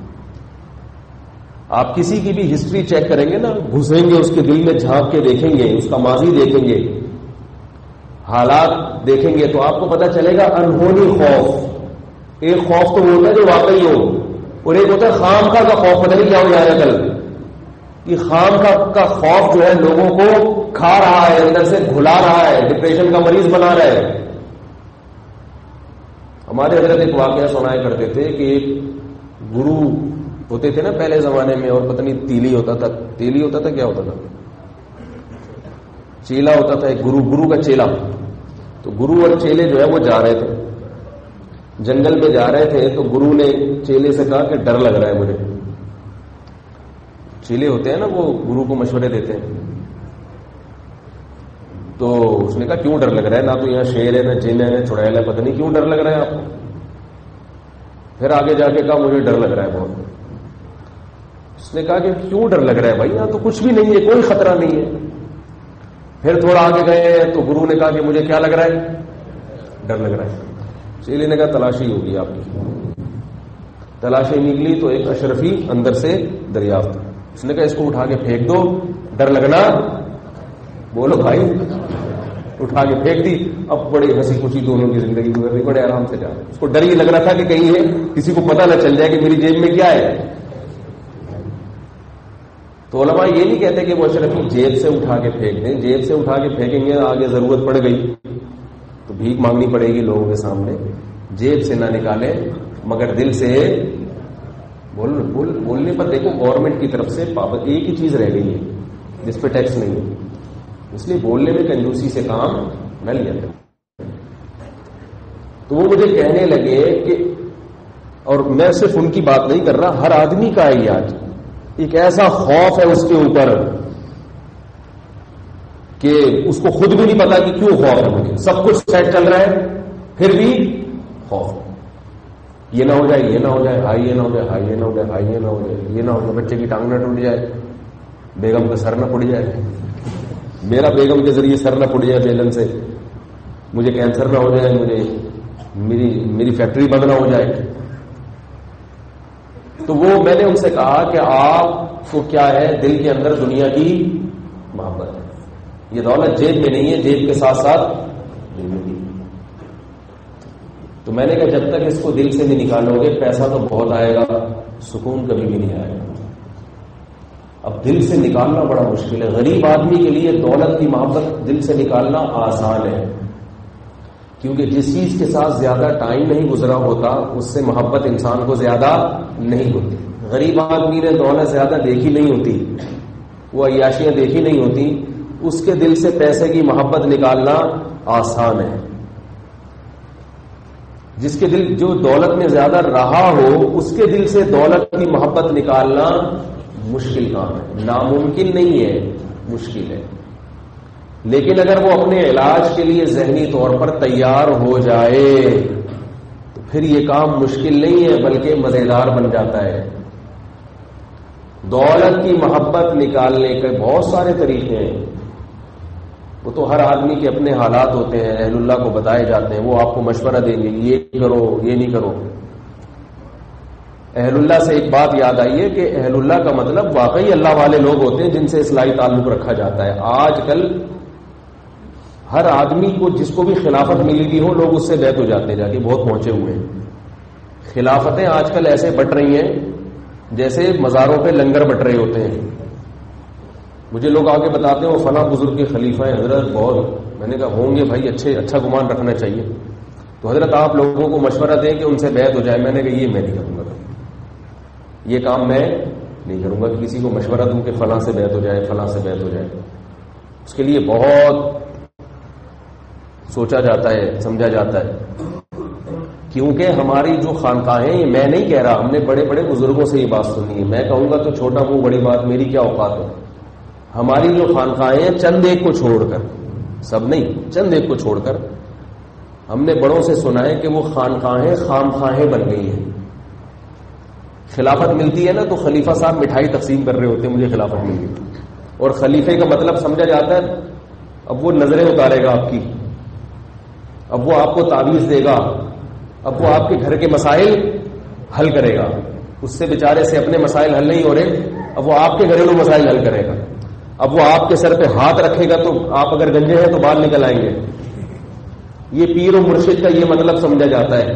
آپ کسی کی بھی ہسٹری چیک کریں گے نا, گھسیں گے اس کے دل میں, جھانک کے دیکھیں گے, اس کا ماضی دیکھیں گے, حالات دیکھیں گے, تو آپ کو پتا چلے گا انہونی خوف. ایک خوف تو وہ ہوتا ہے جو واقعی ہو, اور ایک ہوتا ہے خام کا خوف. پتہ نہیں کیا ہو جائے گا کل. یہ خام کا خوف جو ہے لوگوں کو کھا رہا ہے, اندر سے گھلا رہا ہے, ڈپریشن کا مریض بنا رہا ہے. ہمارے حضرت ایک واقعہ سنایا کرتے تھے کہ ایک گرو ہوتے تھے نا پہلے زمانے میں, اور پتہ نہیں تیلی ہوتا تھا, کیا ہوتا تھا, چیلا ہوتا تھا, ایک گرو کا چیلا. تو گرو اور چیلے جو ہے وہ جا رہے تھے, جنگل میں جا رہے تھے. تو گرو نے چیلے سے کہا کہ ڈر لگ رہا ہے مجھے. چیلے ہوتے ہیں نا وہ گرو کو مشورے دیتے ہیں. تو اس نے کہا کیوں ڈر لگ رہا ہے, نہ تو یہاں شیر ہے, نہ جن ہے, نہ چڑیل ہے, پتہ نہیں کیوں ڈر لگ رہا ہے آپ کو. پھر آگے جا کے کہا مجھے ڈر لگ رہا ہے بہت. اس نے کہا کہ کیوں ڈر لگ رہا ہے بھائی, یہاں تو کچھ بھی نہیں ہے, کوئی خطرہ نہیں ہے. پھر تھوڑا آگے گئے تو گرو نے کہا کہ مجھے کیا لگ رہا ہے, ڈر لگ رہا ہے. چیلے نے کہا تلاشی ہوگی آپ کی. تلاشی نکلی تو ایک اشرفی اندر سے دریافت. اس نے کہا اس کو اٹھا کے پھینک دو, ڈر لگنا, بولو بھائی, اٹھا کے پھینک دی. اب بڑی ہنسی خوشی دونوں کی زندگی گزر رہی, بڑے آرام سے جا رہے. اس کو ڈر یہ لگ رہا تھا کہ کہیں ہے کسی کو پتہ نہ چل جائے کہ میری جیب میں کیا ہے. تو علماء یہ نہیں کہتے کہ وہ اشرفی جیب سے اٹھا کے پھینک دیں. جیب سے اٹھا کے پھینکیں گے, آگے ضرورت پڑ گئی تو بھیک مانگنی پڑے گی لوگوں کے سامنے. جیب سے نہ نکالیں مگر دل سے. بولنے پر دیکھو گورنمنٹ کی طرف سے پابند ایک ہی چیز رہ گئی ہے جس پہ ٹیکس نہیں ہے, اس لیے بولنے میں کنجوسی سے کام نہ لیا جائے. تو وہ مجھے کہنے لگے کہ, اور میں صرف ان کی بات نہیں کر رہا, ہر آدمی کا ہے یہ آج ایک ایسا خوف ہے اس کے اوپر کہ اس کو خود بھی نہیں پتا کہ کیوں خوف ہے مجھے. سب کچھ سیٹ چل رہا ہے پھر بھی خوف. یہ نہ ہو جائے, یہ نہ ہو جائے, ہائی یہ نہ ہو جائے, ہائی یہ نہ ہو جائے, ہائی یہ نہ ہو جائے, یہ نہ ہو جائے, بچے کی ٹانگ نہ ٹوٹ جائے, بیگم کا سر نہ پڑ جائے, میرا بیگم کے ذریعے سر نہ پڑ جائے بیلن سے, مجھے کینسر نہ ہو جائے, مجھے میری فیکٹری بند نہ ہو جائے. تو وہ میں نے ان سے کہا کہ آپ کو کیا ہے, دل کے اندر دنیا کی محبت ہے. یہ دولت جیب میں نہیں ہے, جیب کے ساتھ ساتھ دل میں بھی. تو میں نے کہا جب تک اس کو دل سے نہیں نکالو گے, پیسہ تو بہت آئے گا, سکون کبھی بھی نہیں آئے گا. اب دل سے نکالنا بڑا مشکل ہے. غریب آدمی کے لیے دولت کی محبت دل سے نکالنا آسان ہے, کیونکہ جس چیز کے ساتھ زیادہ ٹائم نہیں گزرا ہوتا اس سے محبت انسان کو زیادہ نہیں ہوتی. غریب آدمی نے دولت زیادہ دیکھی نہیں ہوتی, وہ عیاشیاں دیکھی نہیں ہوتی, اس کے دل سے پیسے کی محبت نکالنا آسان ہے. جس کے دل جو دولت میں زیادہ رہا ہو اس کے دل سے دولت کی محبت نکالنا مشکل کام ہے. ناممکن نہیں ہے, مشکل ہے. لیکن اگر وہ اپنے علاج کے لیے ذہنی طور پر تیار ہو جائے تو پھر یہ کام مشکل نہیں ہے بلکہ مزیدار بن جاتا ہے. دولت کی محبت نکالنے کے بہت سارے طریقے ہیں, وہ تو ہر آدمی کے اپنے حالات ہوتے ہیں, اہل اللہ کو بتائے جاتے ہیں, وہ آپ کو مشورہ دیں گے یہ کرو یہ نہیں کرو. اہل اللہ سے ایک بات یاد آئی ہے کہ اہل اللہ کا مطلب واقعی اللہ والے لوگ ہوتے ہیں جن سے اصلاحی تعلق رکھا جاتا ہے. آج کل ہر آدمی کو جس کو بھی خلافت ملی ہوئی ہو لوگ اس سے بیعت ہو جاتے ہیں, جا کے بہت پہنچے ہوئے ہیں. خلافتیں آج کل ایسے بٹ رہی ہیں جیسے مزاروں پہ لنگر بٹ رہے ہوتے ہیں. مجھے لوگ آگے بتاتے ہیں وہ فلاں بزرگ کے خلیفہ ہیں حضرت بہت. میں نے کہا ہوں گے بھائی, اچھا گمان رکھنا چاہیے. تو حضرت آپ لوگوں کو مشورہ دیں کہ ان سے بیعت ہو جائے. میں نے کہا یہ میں نہیں کروں گا, یہ کام میں نہیں کروں گا کہ کسی کو مشورہ دوں کہ فلاں سے بیعت ہو جائے, فلاں سے بیعت ہو جائے. اس کے لیے بہت سوچا جاتا ہے, سمجھا جاتا ہے, کیونکہ ہماری جو خانقاہیں, یہ میں نہیں کہہ رہا, ہم نے بڑے بڑے بزرگوں سے یہ بات سنی ہے. میں کہوں گا تو چھوٹا منہ بڑی بات, میری کیا اوقات ہے. ہماری جو خانقاہیں چند ایک کو چھوڑ کر, سب نہیں چند ایک کو چھوڑ کر, ہم نے بڑوں سے سنا ہے کہ وہ خانقاہیں خام خواہیں بن گئی ہیں. خلافت ملتی ہے نا تو خلیفہ صاحب مٹھائی تقسیم کر رہے ہوتے ہیں, مجھے خلافت مل گئی. اور خلیفے کا مطلب سمجھا جاتا ہے اب وہ نظریں اتارے گا آپ کی, اب وہ آپ کو تعویذ دے گا, اب وہ آپ کے گھر کے مسائل حل کرے گا. اس سے بیچارے سے اپنے مسائل حل نہیں ہو رہے, اب وہ آپ کے گھریلو مسائل حل کرے گا. اب وہ آپ کے سر پہ ہاتھ رکھے گا تو آپ اگر گنجے ہیں تو بال نکل آئیں گے. یہ پیر و مرشد کا یہ مطلب سمجھا جاتا ہے.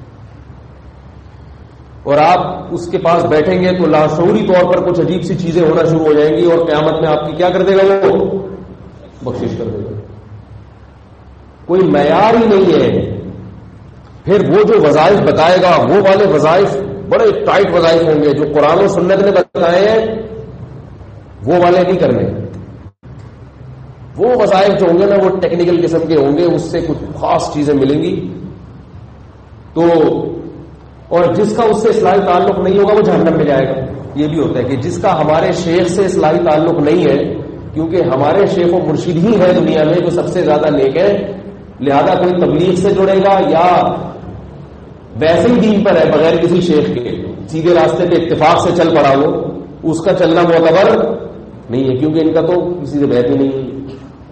اور آپ اس کے پاس بیٹھیں گے تو لاشعوری طور پر کچھ عجیب سی چیزیں ہونا شروع ہو جائیں گی, اور قیامت میں آپ کی کیا کر دے گا, وہ بخشش کر دے گا. کوئی معیار ہی نہیں ہے. پھر وہ جو وظائف بتائے گا وہ والے وظائف بڑے ٹائٹ وظائف ہوں گے, جو قرآن و سنت نے بتائے ہیں وہ والے نہیں کرنے. وہ وظائف جو ہوں گے نا وہ ٹیکنیکل قسم کے ہوں گے, اس سے کچھ خاص چیزیں ملیں گی. تو اور جس کا اس سے اصلاحی تعلق نہیں ہوگا وہ جہنم میں جائے گا. یہ بھی ہوتا ہے کہ جس کا ہمارے شیخ سے اصلاحی تعلق نہیں ہے, کیونکہ ہمارے شیخ و مرشد ہی ہے دنیا میں جو سب سے زیادہ نیک ہے, لہذا کوئی تبلیغ سے جڑے گا یا ویسے ہی دین پر ہے بغیر کسی شیخ کے, سیدھے راستے پہ اتفاق سے چل پڑا وہ, اس کا چلنا معتبر نہیں ہے, کیونکہ ان کا تو کسی سے بیعت ہی نہیں ہے,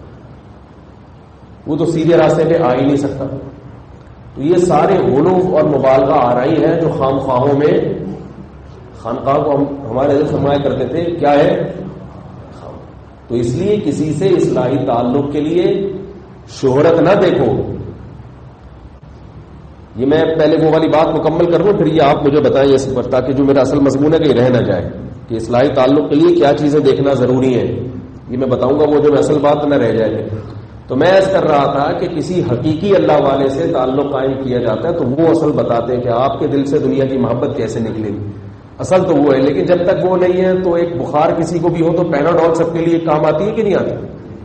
وہ تو سیدھے راستے پہ آ ہی نہیں سکتا. تو یہ سارے غلو اور مبالغہ آرائی ہیں جو خام خواہوں میں, خانقاہ کو ہمارے حضرت فرمایا کرتے تھے کیا ہے. تو اس لیے کسی سے اصلاحی تعلق کے لیے شہرت نہ دیکھو. یہ میں پہلے وہ والی بات مکمل کر لوں, پھر یہ آپ مجھے بتائیں اس پر, تاکہ جو میرا اصل مضمون ہے کہ یہ رہ نہ جائے, کہ اصلاحی تعلق کے لیے کیا چیزیں دیکھنا ضروری ہے. یہ میں بتاؤں گا, وہ جو اصل بات نہ رہ جائے. تو میں عرض کر رہا تھا کہ کسی حقیقی اللہ والے سے تعلق قائم کیا جاتا ہے تو وہ اصل بتاتے ہیں کہ آپ کے دل سے دنیا کی محبت کیسے نکلے گی. اصل تو وہ ہے, لیکن جب تک وہ نہیں ہے تو ایک بخار کسی کو بھی ہو تو پیناڈول سب کے لیے کام آتی ہے کہ نہیں آتی.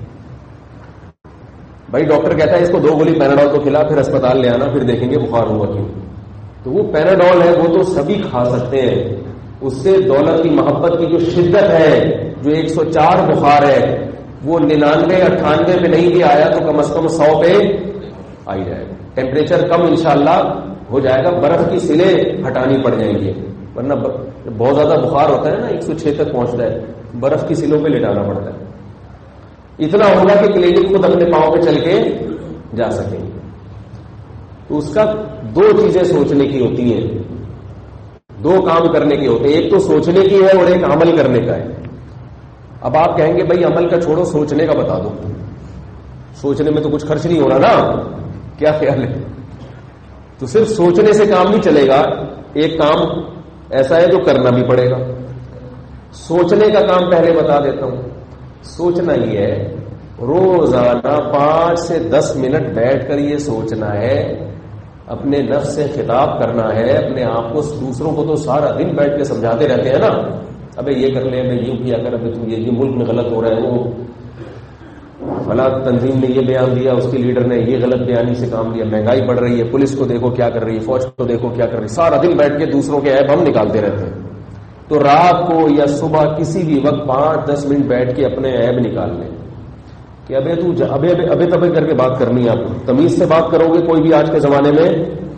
بھائی ڈاکٹر کہتا ہے اس کو 2 گولی پیناڈول تو کھلا, پھر اسپتال لے آنا, پھر دیکھیں گے بخار ہوا کیوں. تو وہ پیناڈول ہے وہ تو سبھی کھا سکتے ہیں, اس سے دولت کی محبت کی جو شدت ہے, جو 104 بخار ہے وہ 99-98 پہ نہیں بھی آیا تو کم از کم 100 پہ آ ہی جائے گا. ٹیمپریچر کم انشاءاللہ ہو جائے گا, برف کی سلیں ہٹانی پڑ جائیں گی, ورنہ بہت زیادہ بخار ہوتا ہے نا 106 تک پہنچتا ہے, برف کی سلوں پہ لٹانا پڑتا ہے. اتنا ہوگا کہ کلینک خود اپنے پاؤں پہ چل کے جا سکیں گے. تو اس کا 2 چیزیں سوچنے کی ہوتی ہیں, 2 کام کرنے کی ہوتے ہیں. ایک تو سوچنے کی ہے اور ایک عمل کرنے کا ہے. اب آپ کہیں گے بھائی عمل کا چھوڑو, سوچنے کا بتا دو. سوچنے میں تو کچھ خرچ نہیں ہو رہا نا, کیا خیال ہے. تو صرف سوچنے سے کام نہیں چلے گا, ایک کام ایسا ہے جو کرنا بھی پڑے گا. سوچنے کا کام پہلے بتا دیتا ہوں. سوچنا یہ ہے, روزانہ 5 سے 10 منٹ بیٹھ کر یہ سوچنا ہے, اپنے نفس سے خطاب کرنا ہے اپنے آپ کو. دوسروں کو تو سارا دن بیٹھ کے سمجھاتے رہتے ہیں نا, ابے یہ کر لے, ابے یوں کیا کر, ابے تم یہ ملک میں غلط ہو رہا ہے, وہ فلاں تنظیم نے یہ بیان دیا, اس کے لیڈر نے یہ غلط بیانی سے کام لیا, مہنگائی بڑھ رہی ہے, پولیس کو دیکھو کیا کر رہی ہے, فوج کو دیکھو کیا کر رہی ہے. سارا دن بیٹھ کے دوسروں کے عیب ہم نکالتے رہتے ہیں. تو رات کو یا صبح کسی بھی وقت 5-10 منٹ بیٹھ کے اپنے عیب نکال لیں کہ ابے تبے کر کے بات کرنی ہے. آپ تمیز سے بات کرو گے کوئی بھی آج کے زمانے میں,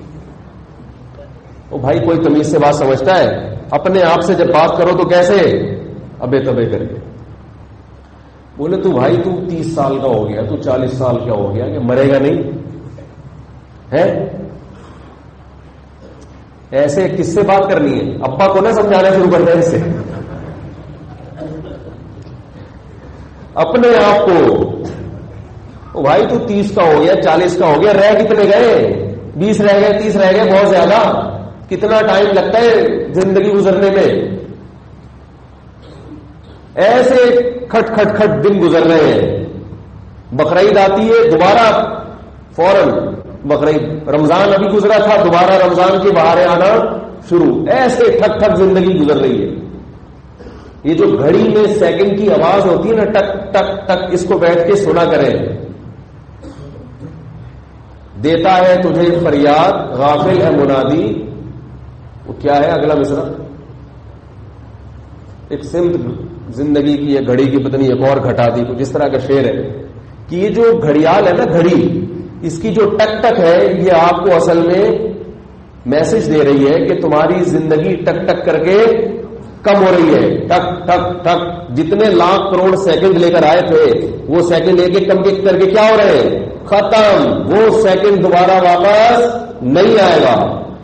او بھائی کوئی تمیز سے بات سمجھتا ہے؟ اپنے آپ سے جب بات کرو تو کیسے, ابے تبے کر کے. بولے تو بھائی تو 30 سال کا ہو گیا, تو 40 سال کا ہو گیا, کہ مرے گا نہیں ہے. ایسے کس سے بات کرنی ہے؟ ابا کو نہ سمجھانا شروع کر دیں اس سے, اپنے آپ کو. بھائی تو 30 کا ہو گیا, 40 کا ہو گیا, رہ کتنے گئے, 20 رہ گئے, 30 رہ گئے, بہت زیادہ. کتنا ٹائم لگتا ہے زندگی گزرنے میں؟ ایسے کھٹ کھٹ کھٹ دن گزر رہے ہیں. بقرعید آتی ہے, دوبارہ فوراً بقرعید. رمضان ابھی گزرا تھا, دوبارہ رمضان کی بہاریں آنا شروع. ایسے ٹھک ٹھک زندگی گزر رہی ہے. یہ جو گھڑی میں سیکنڈ کی آواز ہوتی ہے نا, ٹک ٹک ٹک, اس کو بیٹھ کے سنا کریں. دیتا ہے تجھے فریاد, غافل ہے منادی. وہ کیا ہے اگلا مصرع؟ ایک سمت زندگی کی, ایک گھڑی کی پتہ نہیں ایک اور گھٹا دی, کچھ اس طرح کا شعر ہے کہ یہ جو گھڑیال ہے نا گھڑی, اس کی جو ٹک ٹک ہے یہ آپ کو اصل میں میسج دے رہی ہے کہ تمہاری زندگی ٹک ٹک کر کے کم ہو رہی ہے. ٹک ٹک ٹک, جتنے لاکھ کروڑ سیکنڈ لے کر آئے تھے وہ سیکنڈ ایک ایک کم کر کے کیا ہو رہے ہیں, ختم. وہ سیکنڈ دوبارہ واپس نہیں آئے گا.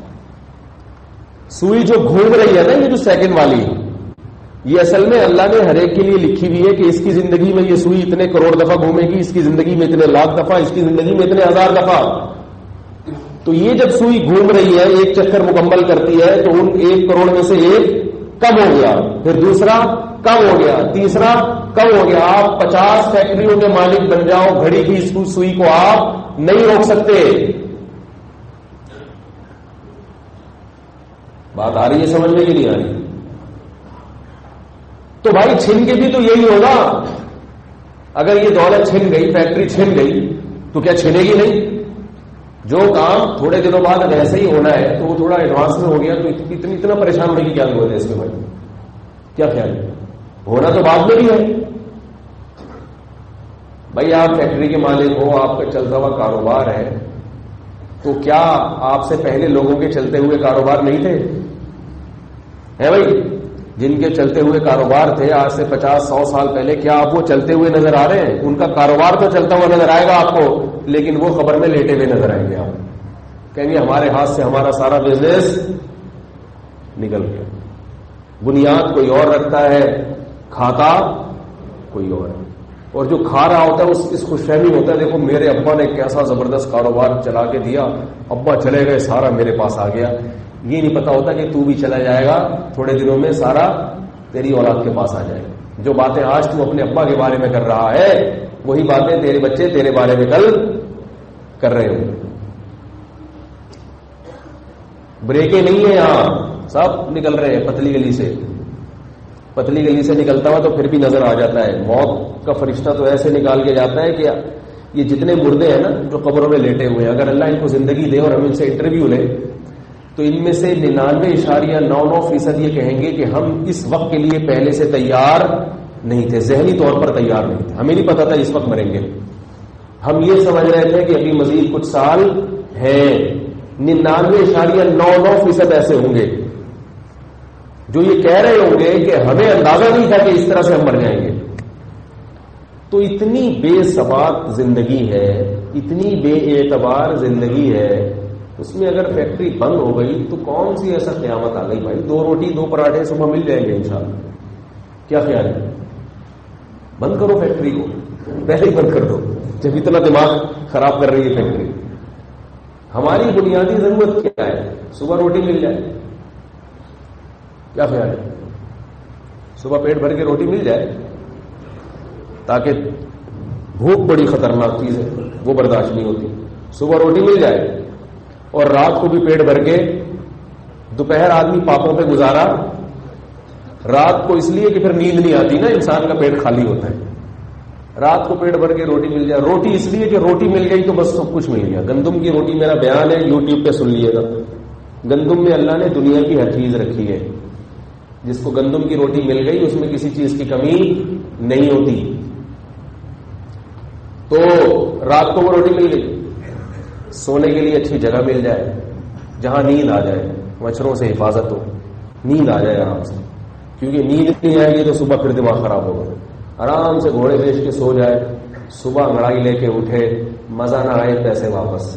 سوئی جو گھوم رہی ہے نا، یہ جو سیکنڈ والی، یہ اصل میں اللہ نے ہر ایک کے لیے لکھی ہوئی ہے کہ اس کی زندگی میں یہ سوئی اتنے کروڑ دفعہ گھومے گی، اس کی زندگی میں اتنے لاکھ دفعہ، اس کی زندگی میں اتنے ہزار دفعہ. تو یہ جب سوئی گھوم رہی ہے، ایک چکر مکمل کرتی ہے، تو ان 1 کروڑ میں سے ایک کم ہو گیا، پھر دوسرا کم ہو گیا، تیسرا کم ہو گیا. آپ 50 فیکٹریوں کے مالک بن جاؤ، گھڑی کی اس سوئی کو آپ نہیں روک سکتے. بات آ رہی ہے سمجھ میں کہ نہیں آ رہی؟ تو بھائی چھن کے بھی تو یہی ہوگا. اگر یہ دولت چھن گئی، فیکٹری چھن گئی، تو کیا چھنے گی نہیں؟ جو کام تھوڑے دنوں بعد ایسے ہی ہونا ہے تو وہ تھوڑا ایڈوانس میں ہو گیا، تو اتنا پریشان ہونے کی کیا ضرورت ہے اس میں؟ بھائی کیا خیال ہے؟ ہونا تو بعد میں بھی ہے. بھائی آپ فیکٹری کے مالک ہو، آپ کا چلتا ہوا کاروبار ہے، تو کیا آپ سے پہلے لوگوں کے چلتے ہوئے کاروبار نہیں تھے؟ ہے بھائی، جن کے چلتے ہوئے کاروبار تھے آج سے 50-100 سال پہلے، کیا آپ وہ چلتے ہوئے نظر آ رہے ہیں؟ ان کا کاروبار تو چلتا ہوا نظر آئے گا آپ کو، لیکن وہ خبر میں لیٹے ہوئے نظر آئیں گے. آپ کہیں گے ہمارے ہاتھ سے ہمارا سارا بزنس نکل گیا. بنیاد کوئی اور رکھتا ہے، کھاتا کوئی اور ہے. اور جو کھا رہا ہوتا ہے اس خوش فہمی ہوتا ہے، دیکھو میرے ابا نے کیسا زبردست کاروبار چلا کے دیا، ابا چلے گئے سارا میرے پاس آ گیا. یہ نہیں پتا ہوتا کہ تو بھی چلا جائے گا تھوڑے دنوں میں، سارا تیری اولاد کے پاس آ جائے گا. جو باتیں آج تو اپنے ابا کے بارے میں کر رہا ہے، وہی باتیں تیرے بچے تیرے بارے میں کل کر رہے ہوں. بریکیں نہیں ہیں یہاں، سب نکل رہے ہیں پتلی گلی سے. پتلی گلی سے نکلتا ہوا تو پھر بھی نظر آ جاتا ہے. موت کا فرشتہ تو ایسے نکال کے جاتا ہے کہ یہ جتنے مردے ہیں نا جو قبروں میں لیٹے ہوئے ہیں، اگر اللہ ان کو زندگی دے اور ہم ان سے انٹرویو لیں تو ان میں سے 99.99% یہ کہیں گے کہ ہم اس وقت کے لیے پہلے سے تیار نہیں تھے، ذہنی طور پر تیار نہیں تھے. ہمیں نہیں پتا تھا اس وقت مریں گے. ہم یہ سمجھ رہے تھے کہ ابھی مزید کچھ سال ہیں. 99.99% ایسے ہوں گے جو یہ کہہ رہے ہوں گے کہ ہمیں اندازہ نہیں تھا کہ اس طرح سے ہم مر جائیں گے. تو اتنی بے ثبات زندگی ہے، اتنی بے اعتبار زندگی ہے، اس میں اگر فیکٹری بند ہو گئی تو کون سی ایسا قیامت آ گئی؟ بھائی 2 روٹی 2 پراٹھے صبح مل جائیں گے انشاءاللہ. کیا خیال ہے؟ بند کرو فیکٹری کو، پہلے ہی بند کر دو جب اتنا دماغ خراب کر رہی ہے فیکٹری. ہماری بنیادی ضرورت کیا ہے؟ صبح روٹی مل جائے. کیا خیال ہے؟ صبح پیٹ بھر کے روٹی مل جائے، تاکہ بھوک بڑی خطرناک چیز ہے، وہ برداشت نہیں ہوتی. صبح روٹی مل جائے اور رات کو بھی پیٹ بھر کے. دوپہر آدمی پاپوں پہ گزارا رات کو، اس لیے کہ پھر نیند نہیں آتی نا، انسان کا پیٹ خالی ہوتا ہے. رات کو پیٹ بھر کے روٹی مل جائے. روٹی اس لیے کہ روٹی مل گئی تو بس سب کچھ مل گیا. گندم کی روٹی میرا بیان ہے، یوٹیوب پہ سن لیے گا. گندم میں اللہ نے دنیا کی ہر چیز رکھی ہے. جس کو گندم کی روٹی مل گئی اس میں کسی چیز کی کمی نہیں ہوتی. تو رات کو وہ روٹی مل گئی. سونے کے لیے اچھی جگہ مل جائے جہاں نیند آ جائے، مچھروں سے حفاظت ہو، نیند آ جائے آرام سے. کیونکہ نیند نہیں آئے گی تو صبح پھر دماغ خراب ہوگا. آرام سے گھوڑے بیچ کے سو جائے، صبح انگڑائی لے کے اٹھے، مزہ نہ آئے پیسے واپس.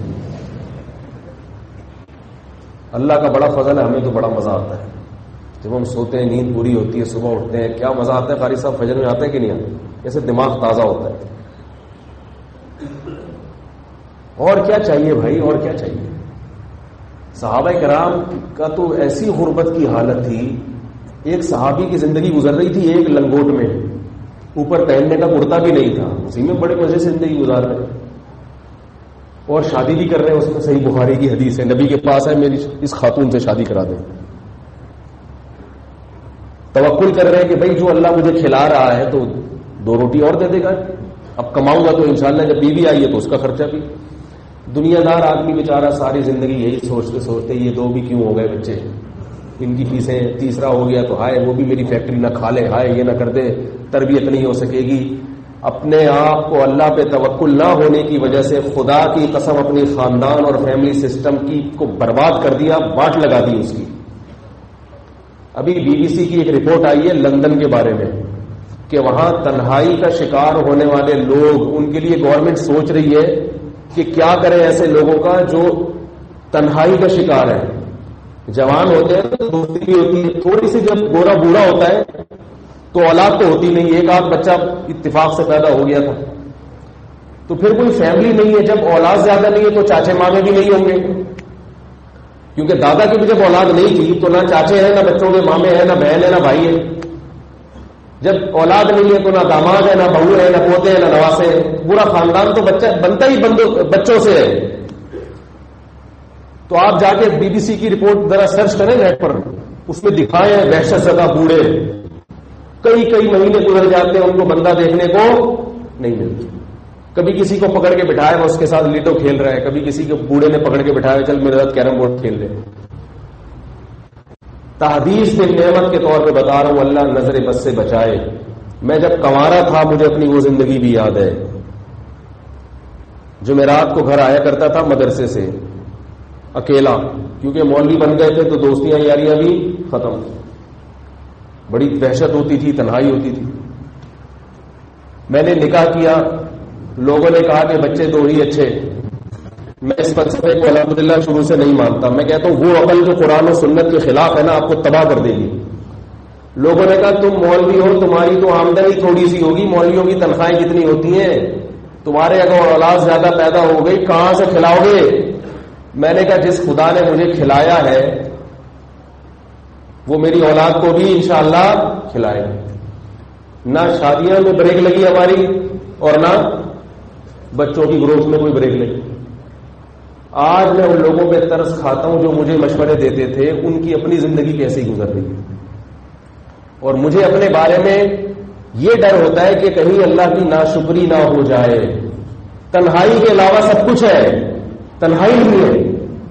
اللہ کا بڑا فضل ہے، ہمیں تو بڑا مزہ آتا ہے جب ہم سوتے ہیں، نیند پوری ہوتی ہے، صبح اٹھتے ہیں. کیا مزہ آتا ہے قاری صاحب، فجر میں آتا ہے کہ نہیں آتا؟ جیسے دماغ تازہ ہوتا ہے. اور کیا چاہیے بھائی، اور کیا چاہیے؟ صحابہ کرام کا تو ایسی غربت کی حالت تھی. ایک صحابی کی زندگی گزر رہی تھی ایک لنگوٹ میں، اوپر پہننے کا کرتا بھی نہیں تھا، اسی میں بڑے مزے سے زندگی گزار رہے اور شادی بھی کر رہے ہیں. اس میں صحیح بخاری کی حدیث ہے، نبی کے پاس ہے میری اس خاتون سے شادی کرا دیں. توکل کر رہے ہیں کہ بھائی جو اللہ مجھے کھلا رہا ہے تو 2 روٹی اور دے دے گا، اب کماؤں گا تو انشاءاللہ جب بیوی آئی ہے تو اس کا خرچہ بھی. دنیا دار آدمی بیچارہ ساری زندگی یہی سوچتے سوچتے یہ 2 بھی کیوں ہو گئے بچے، ان کی فیسیں، تیسرا ہو گیا تو ہائے وہ بھی میری فیکٹری نہ کھا لے، ہائے یہ نہ کر دے، تربیت نہیں ہو سکے گی. اپنے آپ کو اللہ پہ توکل نہ ہونے کی وجہ سے خدا کی قسم اپنی خاندان اور فیملی سسٹم کی کو برباد کر دیا، باٹ لگا دی اس کی. ابھی BBC کی ایک رپورٹ آئی ہے لندن کے بارے میں کہ وہاں تنہائی کا شکار ہونے والے لوگ، ان کے لیے گورنمنٹ سوچ رہی ہے کہ کیا کریں ایسے لوگوں کا جو تنہائی کا شکار ہے. جوان ہوتے ہیں تو دوستی بھی ہوتی ہے, تھوڑی سی جب گورا بوڑھا ہوتا ہے تو اولاد تو ہوتی نہیں, ایک آدھ بچہ اتفاق سے پیدا ہو گیا تھا, تو پھر کوئی فیملی نہیں ہے. جب اولاد زیادہ نہیں ہے تو چاچے مامے بھی نہیں ہوں گے, کیونکہ دادا کی بھی جب اولاد نہیں تھی تو نہ چاچے ہیں, نہ بچوں کے مامے ہیں, نہ بہن ہے, نہ بھائی ہے. جب اولاد نہیں ہے تو نہ داماد ہے, نہ بہو ہے, نہ پوتے ہیں, نہ نواسے ہیں. پورا خاندان تو بچہ بنتا ہی بچوں سے ہے. تو آپ جا کے بی بی سی کی رپورٹ ذرا سرچ کریں نیٹ پر, اس میں دکھائے وحشت زدہ بوڑھے کئی مہینے گزر جاتے ہیں, ان کو بندہ دیکھنے کو نہیں ملتا. کبھی کسی کو پکڑ کے بٹھایا وہ اس کے ساتھ لیڈو کھیل رہا ہے, کبھی کسی کو بوڑھے نے پکڑ کے بٹھایا چل میرے ساتھ کیرم بورڈ کھیل رہے. تحدیث میں نعمت کے طور پہ بتا رہا ہوں, اللہ نظر بد سے بچائے. میں جب کنوارا تھا مجھے اپنی وہ زندگی بھی یاد ہے, جو میں رات کو گھر آیا کرتا تھا مدرسے سے اکیلا, کیونکہ مولوی بن گئے تھے تو دوستیاں یاریاں بھی ختم. بڑی دہشت ہوتی تھی, تنہائی ہوتی تھی. میں نے نکاح کیا, لوگوں نے کہا کہ بچے دو ہی اچھے. میں اس فلسفے کو الحمدللہ شروع سے نہیں مانتا. میں کہتا ہوں وہ عقل جو قرآن و سنت کے خلاف ہے نا آپ کو تباہ کر دے گی. لوگوں نے کہا تم مولوی ہو, تمہاری تو آمدنی تھوڑی سی ہوگی, مولویوں کی تنخواہیں کتنی ہوتی ہیں, تمہارے اگر اولاد زیادہ پیدا ہو گئی کہاں سے کھلاؤ گے. میں نے کہا جس خدا نے مجھے کھلایا ہے وہ میری اولاد کو بھی انشاءاللہ کھلائے. نہ شادیاں میں بریک لگی ہماری اور نہ بچوں کی گروتھ میں کوئی بریک لگی. آج میں ان لوگوں پہ ترس کھاتا ہوں جو مجھے مشورے دیتے تھے, ان کی اپنی زندگی کیسی گزر رہی ہے. اور مجھے اپنے بارے میں یہ ڈر ہوتا ہے کہ کہیں اللہ کی ناشکری نہ ہو جائے. تنہائی کے علاوہ سب کچھ ہے, تنہائی نہیں ہے,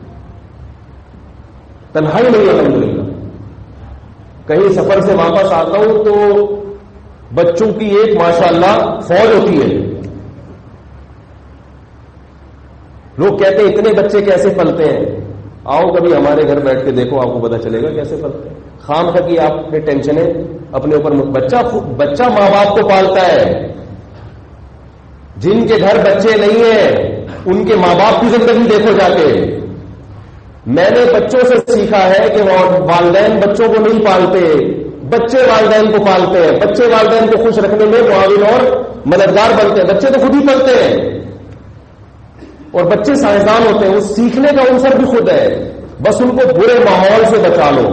تنہائی نہیں ہے. الحمدللہ کہیں سفر سے واپس آتا ہوں تو بچوں کی ایک ماشاءاللہ فوج ہوتی ہے. لوگ کہتے ہیں اتنے بچے کیسے پلتے ہیں. آؤ کبھی ہمارے گھر بیٹھ کے دیکھو, آپ کو پتا چلے گا کیسے پلتے ہیں. خام خا کی آپ نے ٹینشنیں اپنے اوپر. بچہ ماں باپ کو پالتا ہے. جن کے گھر بچے نہیں ہیں ان کے ماں باپ کی زندگی دیکھو جا کے. میں نے بچوں سے سیکھا ہے کہ والدین بچوں کو نہیں پالتے, بچے والدین کو پالتے ہیں. بچے والدین کو خوش رکھنے میں معاون اور مددگار بنتے ہیں. بچے تو خود ہی پلتے ہیں اور بچے سائنسدان ہوتے ہیں. وہ سیکھنے کا عنصر بھی خود ہے, بس ان کو برے ماحول سے بچا لو.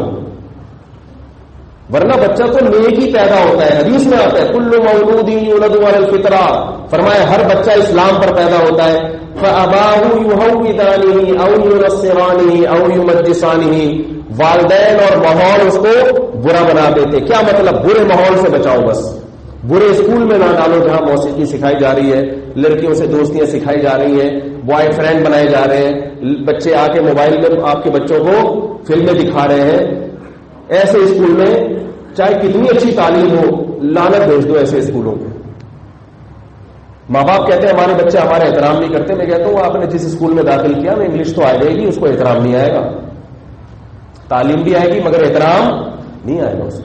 ورنہ بچہ تو نیک ہی پیدا ہوتا ہے. حدیث میں آتا ہے کل مولود یولد علی الفطرہ, فرمایا ہر بچہ اسلام پر پیدا ہوتا ہے. فَأَبَاهُ يُهَوِّدَانِهِ أَوْ يُنَصِّرَانِهِ أَوْ يُمَجِّسَانِهِ. والدین اور ماحول اس کو برا بنا دیتے. کیا مطلب؟ برے ماحول سے بچاؤ. بس برے اسکول میں نہ ڈالو جہاں موسیقی سکھائی جا رہی ہے, لڑکیوں سے دوستیاں سکھائی جا رہی ہیں, بوائے فرینڈ بنائے جا رہے ہیں, بچے آ کے موبائل میں آپ کے بچوں کو فلمیں دکھا رہے ہیں. ایسے اسکول میں چاہے کتنی اچھی تعلیم ہو لعنت بھیج دو ایسے اسکولوں میں. ماں باپ کہتے ہیں ہمارے بچے ہمارا احترام نہیں کرتے. میں کہتا ہوں آپ نے جس اسکول میں داخل کیا میں انگلش تو آ جائے گی, اس کو احترام نہیں آئے گا. تعلیم بھی آئے گی مگر احترام نہیں آئے گا اسے.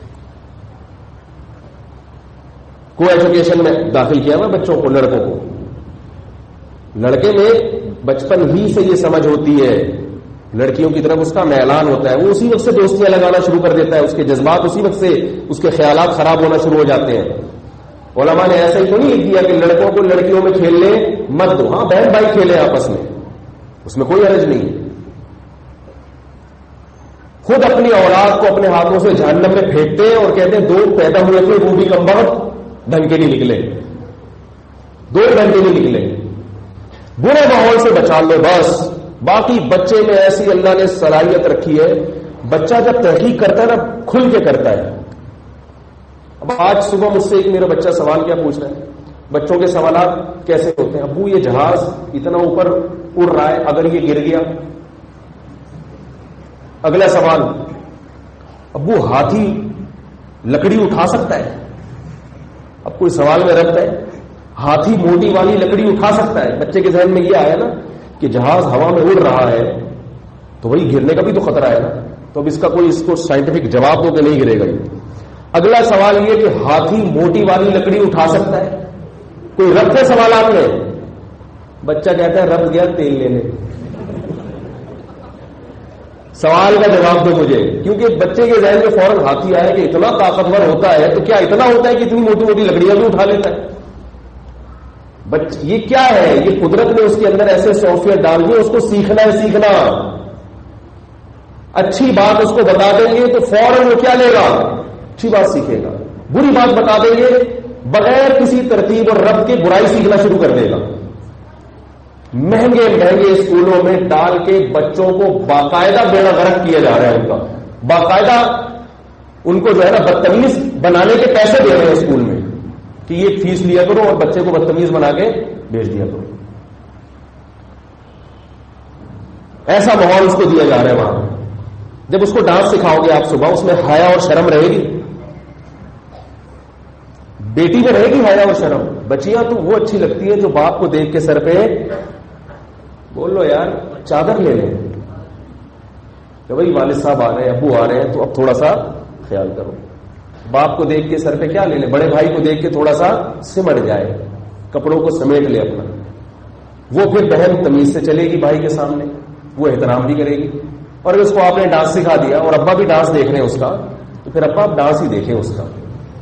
کو ایجوکیشن میں داخل کیا میں بچوں کو, لڑکوں کو. لڑکے میں بچپن ہی سے یہ سمجھ ہوتی ہے, لڑکیوں کی طرف اس کا میلان ہوتا ہے. وہ اسی وقت سے دوستیاں لگانا شروع کر دیتا ہے, اس کے جذبات اسی وقت سے, اس کے خیالات خراب ہونا شروع ہو جاتے ہیں. علماء نے ایسا ہی تو نہیں کیا کہ لڑکوں کو لڑکیوں میں کھیلنے مت دو. ہاں بہن بھائی کھیلے آپس میں, اس میں کوئی حرج نہیں. خود اپنی اولاد کو اپنے ہاتھوں سے جہنم میں پھینکتے ہیں اور کہتے ہیں دو پیدا ہوئے تھے وہ بھی کم بخت ڈھنگ کے نہیں نکلے, دو ڈھنگ کے نہیں نکلے. برے ماحول سے بچا لو بس. باقی بچے میں ایسی اللہ نے صلاحیت رکھی ہے, بچہ جب تحقیق کرتا ہے نا کھل کے کرتا ہے. اب آج صبح مجھ سے ایک میرا بچہ سوال کیا پوچھ رہا ہے, بچوں کے سوالات کیسے ہوتے ہیں؟ ابو یہ جہاز اتنا اوپر اڑ رہا ہے, اگر یہ گر گیا. اگلا سوال, ابو ہاتھی لکڑی اٹھا سکتا ہے؟ اب کوئی سوال میں رکھتا ہے ہاتھی موٹی والی لکڑی اٹھا سکتا ہے. بچے کے ذہن میں یہ آیا نا کہ جہاز ہوا میں اڑ رہا ہے تو وہی گرنے کا بھی تو خطرہ ہے نا, تو اب اس کا کوئی اس کو سائنٹیفک جواب دو کہ نہیں گرے گا. اگلا سوال یہ کہ ہاتھی موٹی والی لکڑی اٹھا سکتا ہے؟ کوئی رب ہے سوالات میں؟ بچہ کہتا ہے رب گیا تیل لینے. سوال کا جواب دو مجھے، کیونکہ بچے کے ذہن میں فوراً ہاتھی آیا کہ اتنا طاقتور ہوتا ہے تو کیا اتنا ہوتا ہے کہ اتنی موٹی موٹی لکڑیاں بھی اٹھا لیتا ہے؟ یہ کیا ہے؟ یہ قدرت نے اس کے اندر ایسے سافٹ ویئر ڈال دیے، اس کو سیکھنا ہے، سیکھنا۔ اچھی بات اس کو بتا دیں گے تو فوراً وہ کیا لے گا؟ اچھی بات سیکھے گا۔ بری بات بتا دیں گے بغیر کسی ترتیب اور ربط کے برائی سیکھنا شروع کر دے گا۔ مہنگے مہنگے اسکولوں میں ڈال کے بچوں کو باقاعدہ بیڑا غرق کیا جا رہا ہے، ان کا باقاعدہ ان کو جو ہے نا بدتمیز بنانے کے پیسے دے رہے ہیں اسکول میں کہ یہ فیس لیا کرو اور بچے کو بدتمیز بنا کے بھیج دیا کرو۔ ایسا ماحول اس کو دیا جا رہا ہے وہاں۔ جب اس کو ڈانس سکھاؤ گے آپ صبح، اس میں حیا اور شرم رہے گی؟ بیٹی میں رہے گی حیا اور شرم؟ بچیاں تو وہ اچھی لگتی ہے جو باپ کو دیکھ کے سر پہ بول لو یار چادر لے لیں کہ بھائی والد صاحب آ رہے ہیں، ابو آ رہے ہیں، تو اب تھوڑا سا خیال کرو۔ باپ کو دیکھ کے سر پہ کیا لے لیں؟ بڑے بھائی کو دیکھ کے تھوڑا سا سمٹ جائے، کپڑوں کو سمیٹ لے اپنا۔ وہ پھر بہن تمیز سے چلے گی بھائی کے سامنے، وہ احترام بھی کرے گی۔ اور اگر اس کو آپ نے ڈانس سکھا دیا اور ابا بھی ڈانس دیکھ رہے ہیں اس کا، تو پھر ابا آپ ڈانس ہی دیکھیں اس کا۔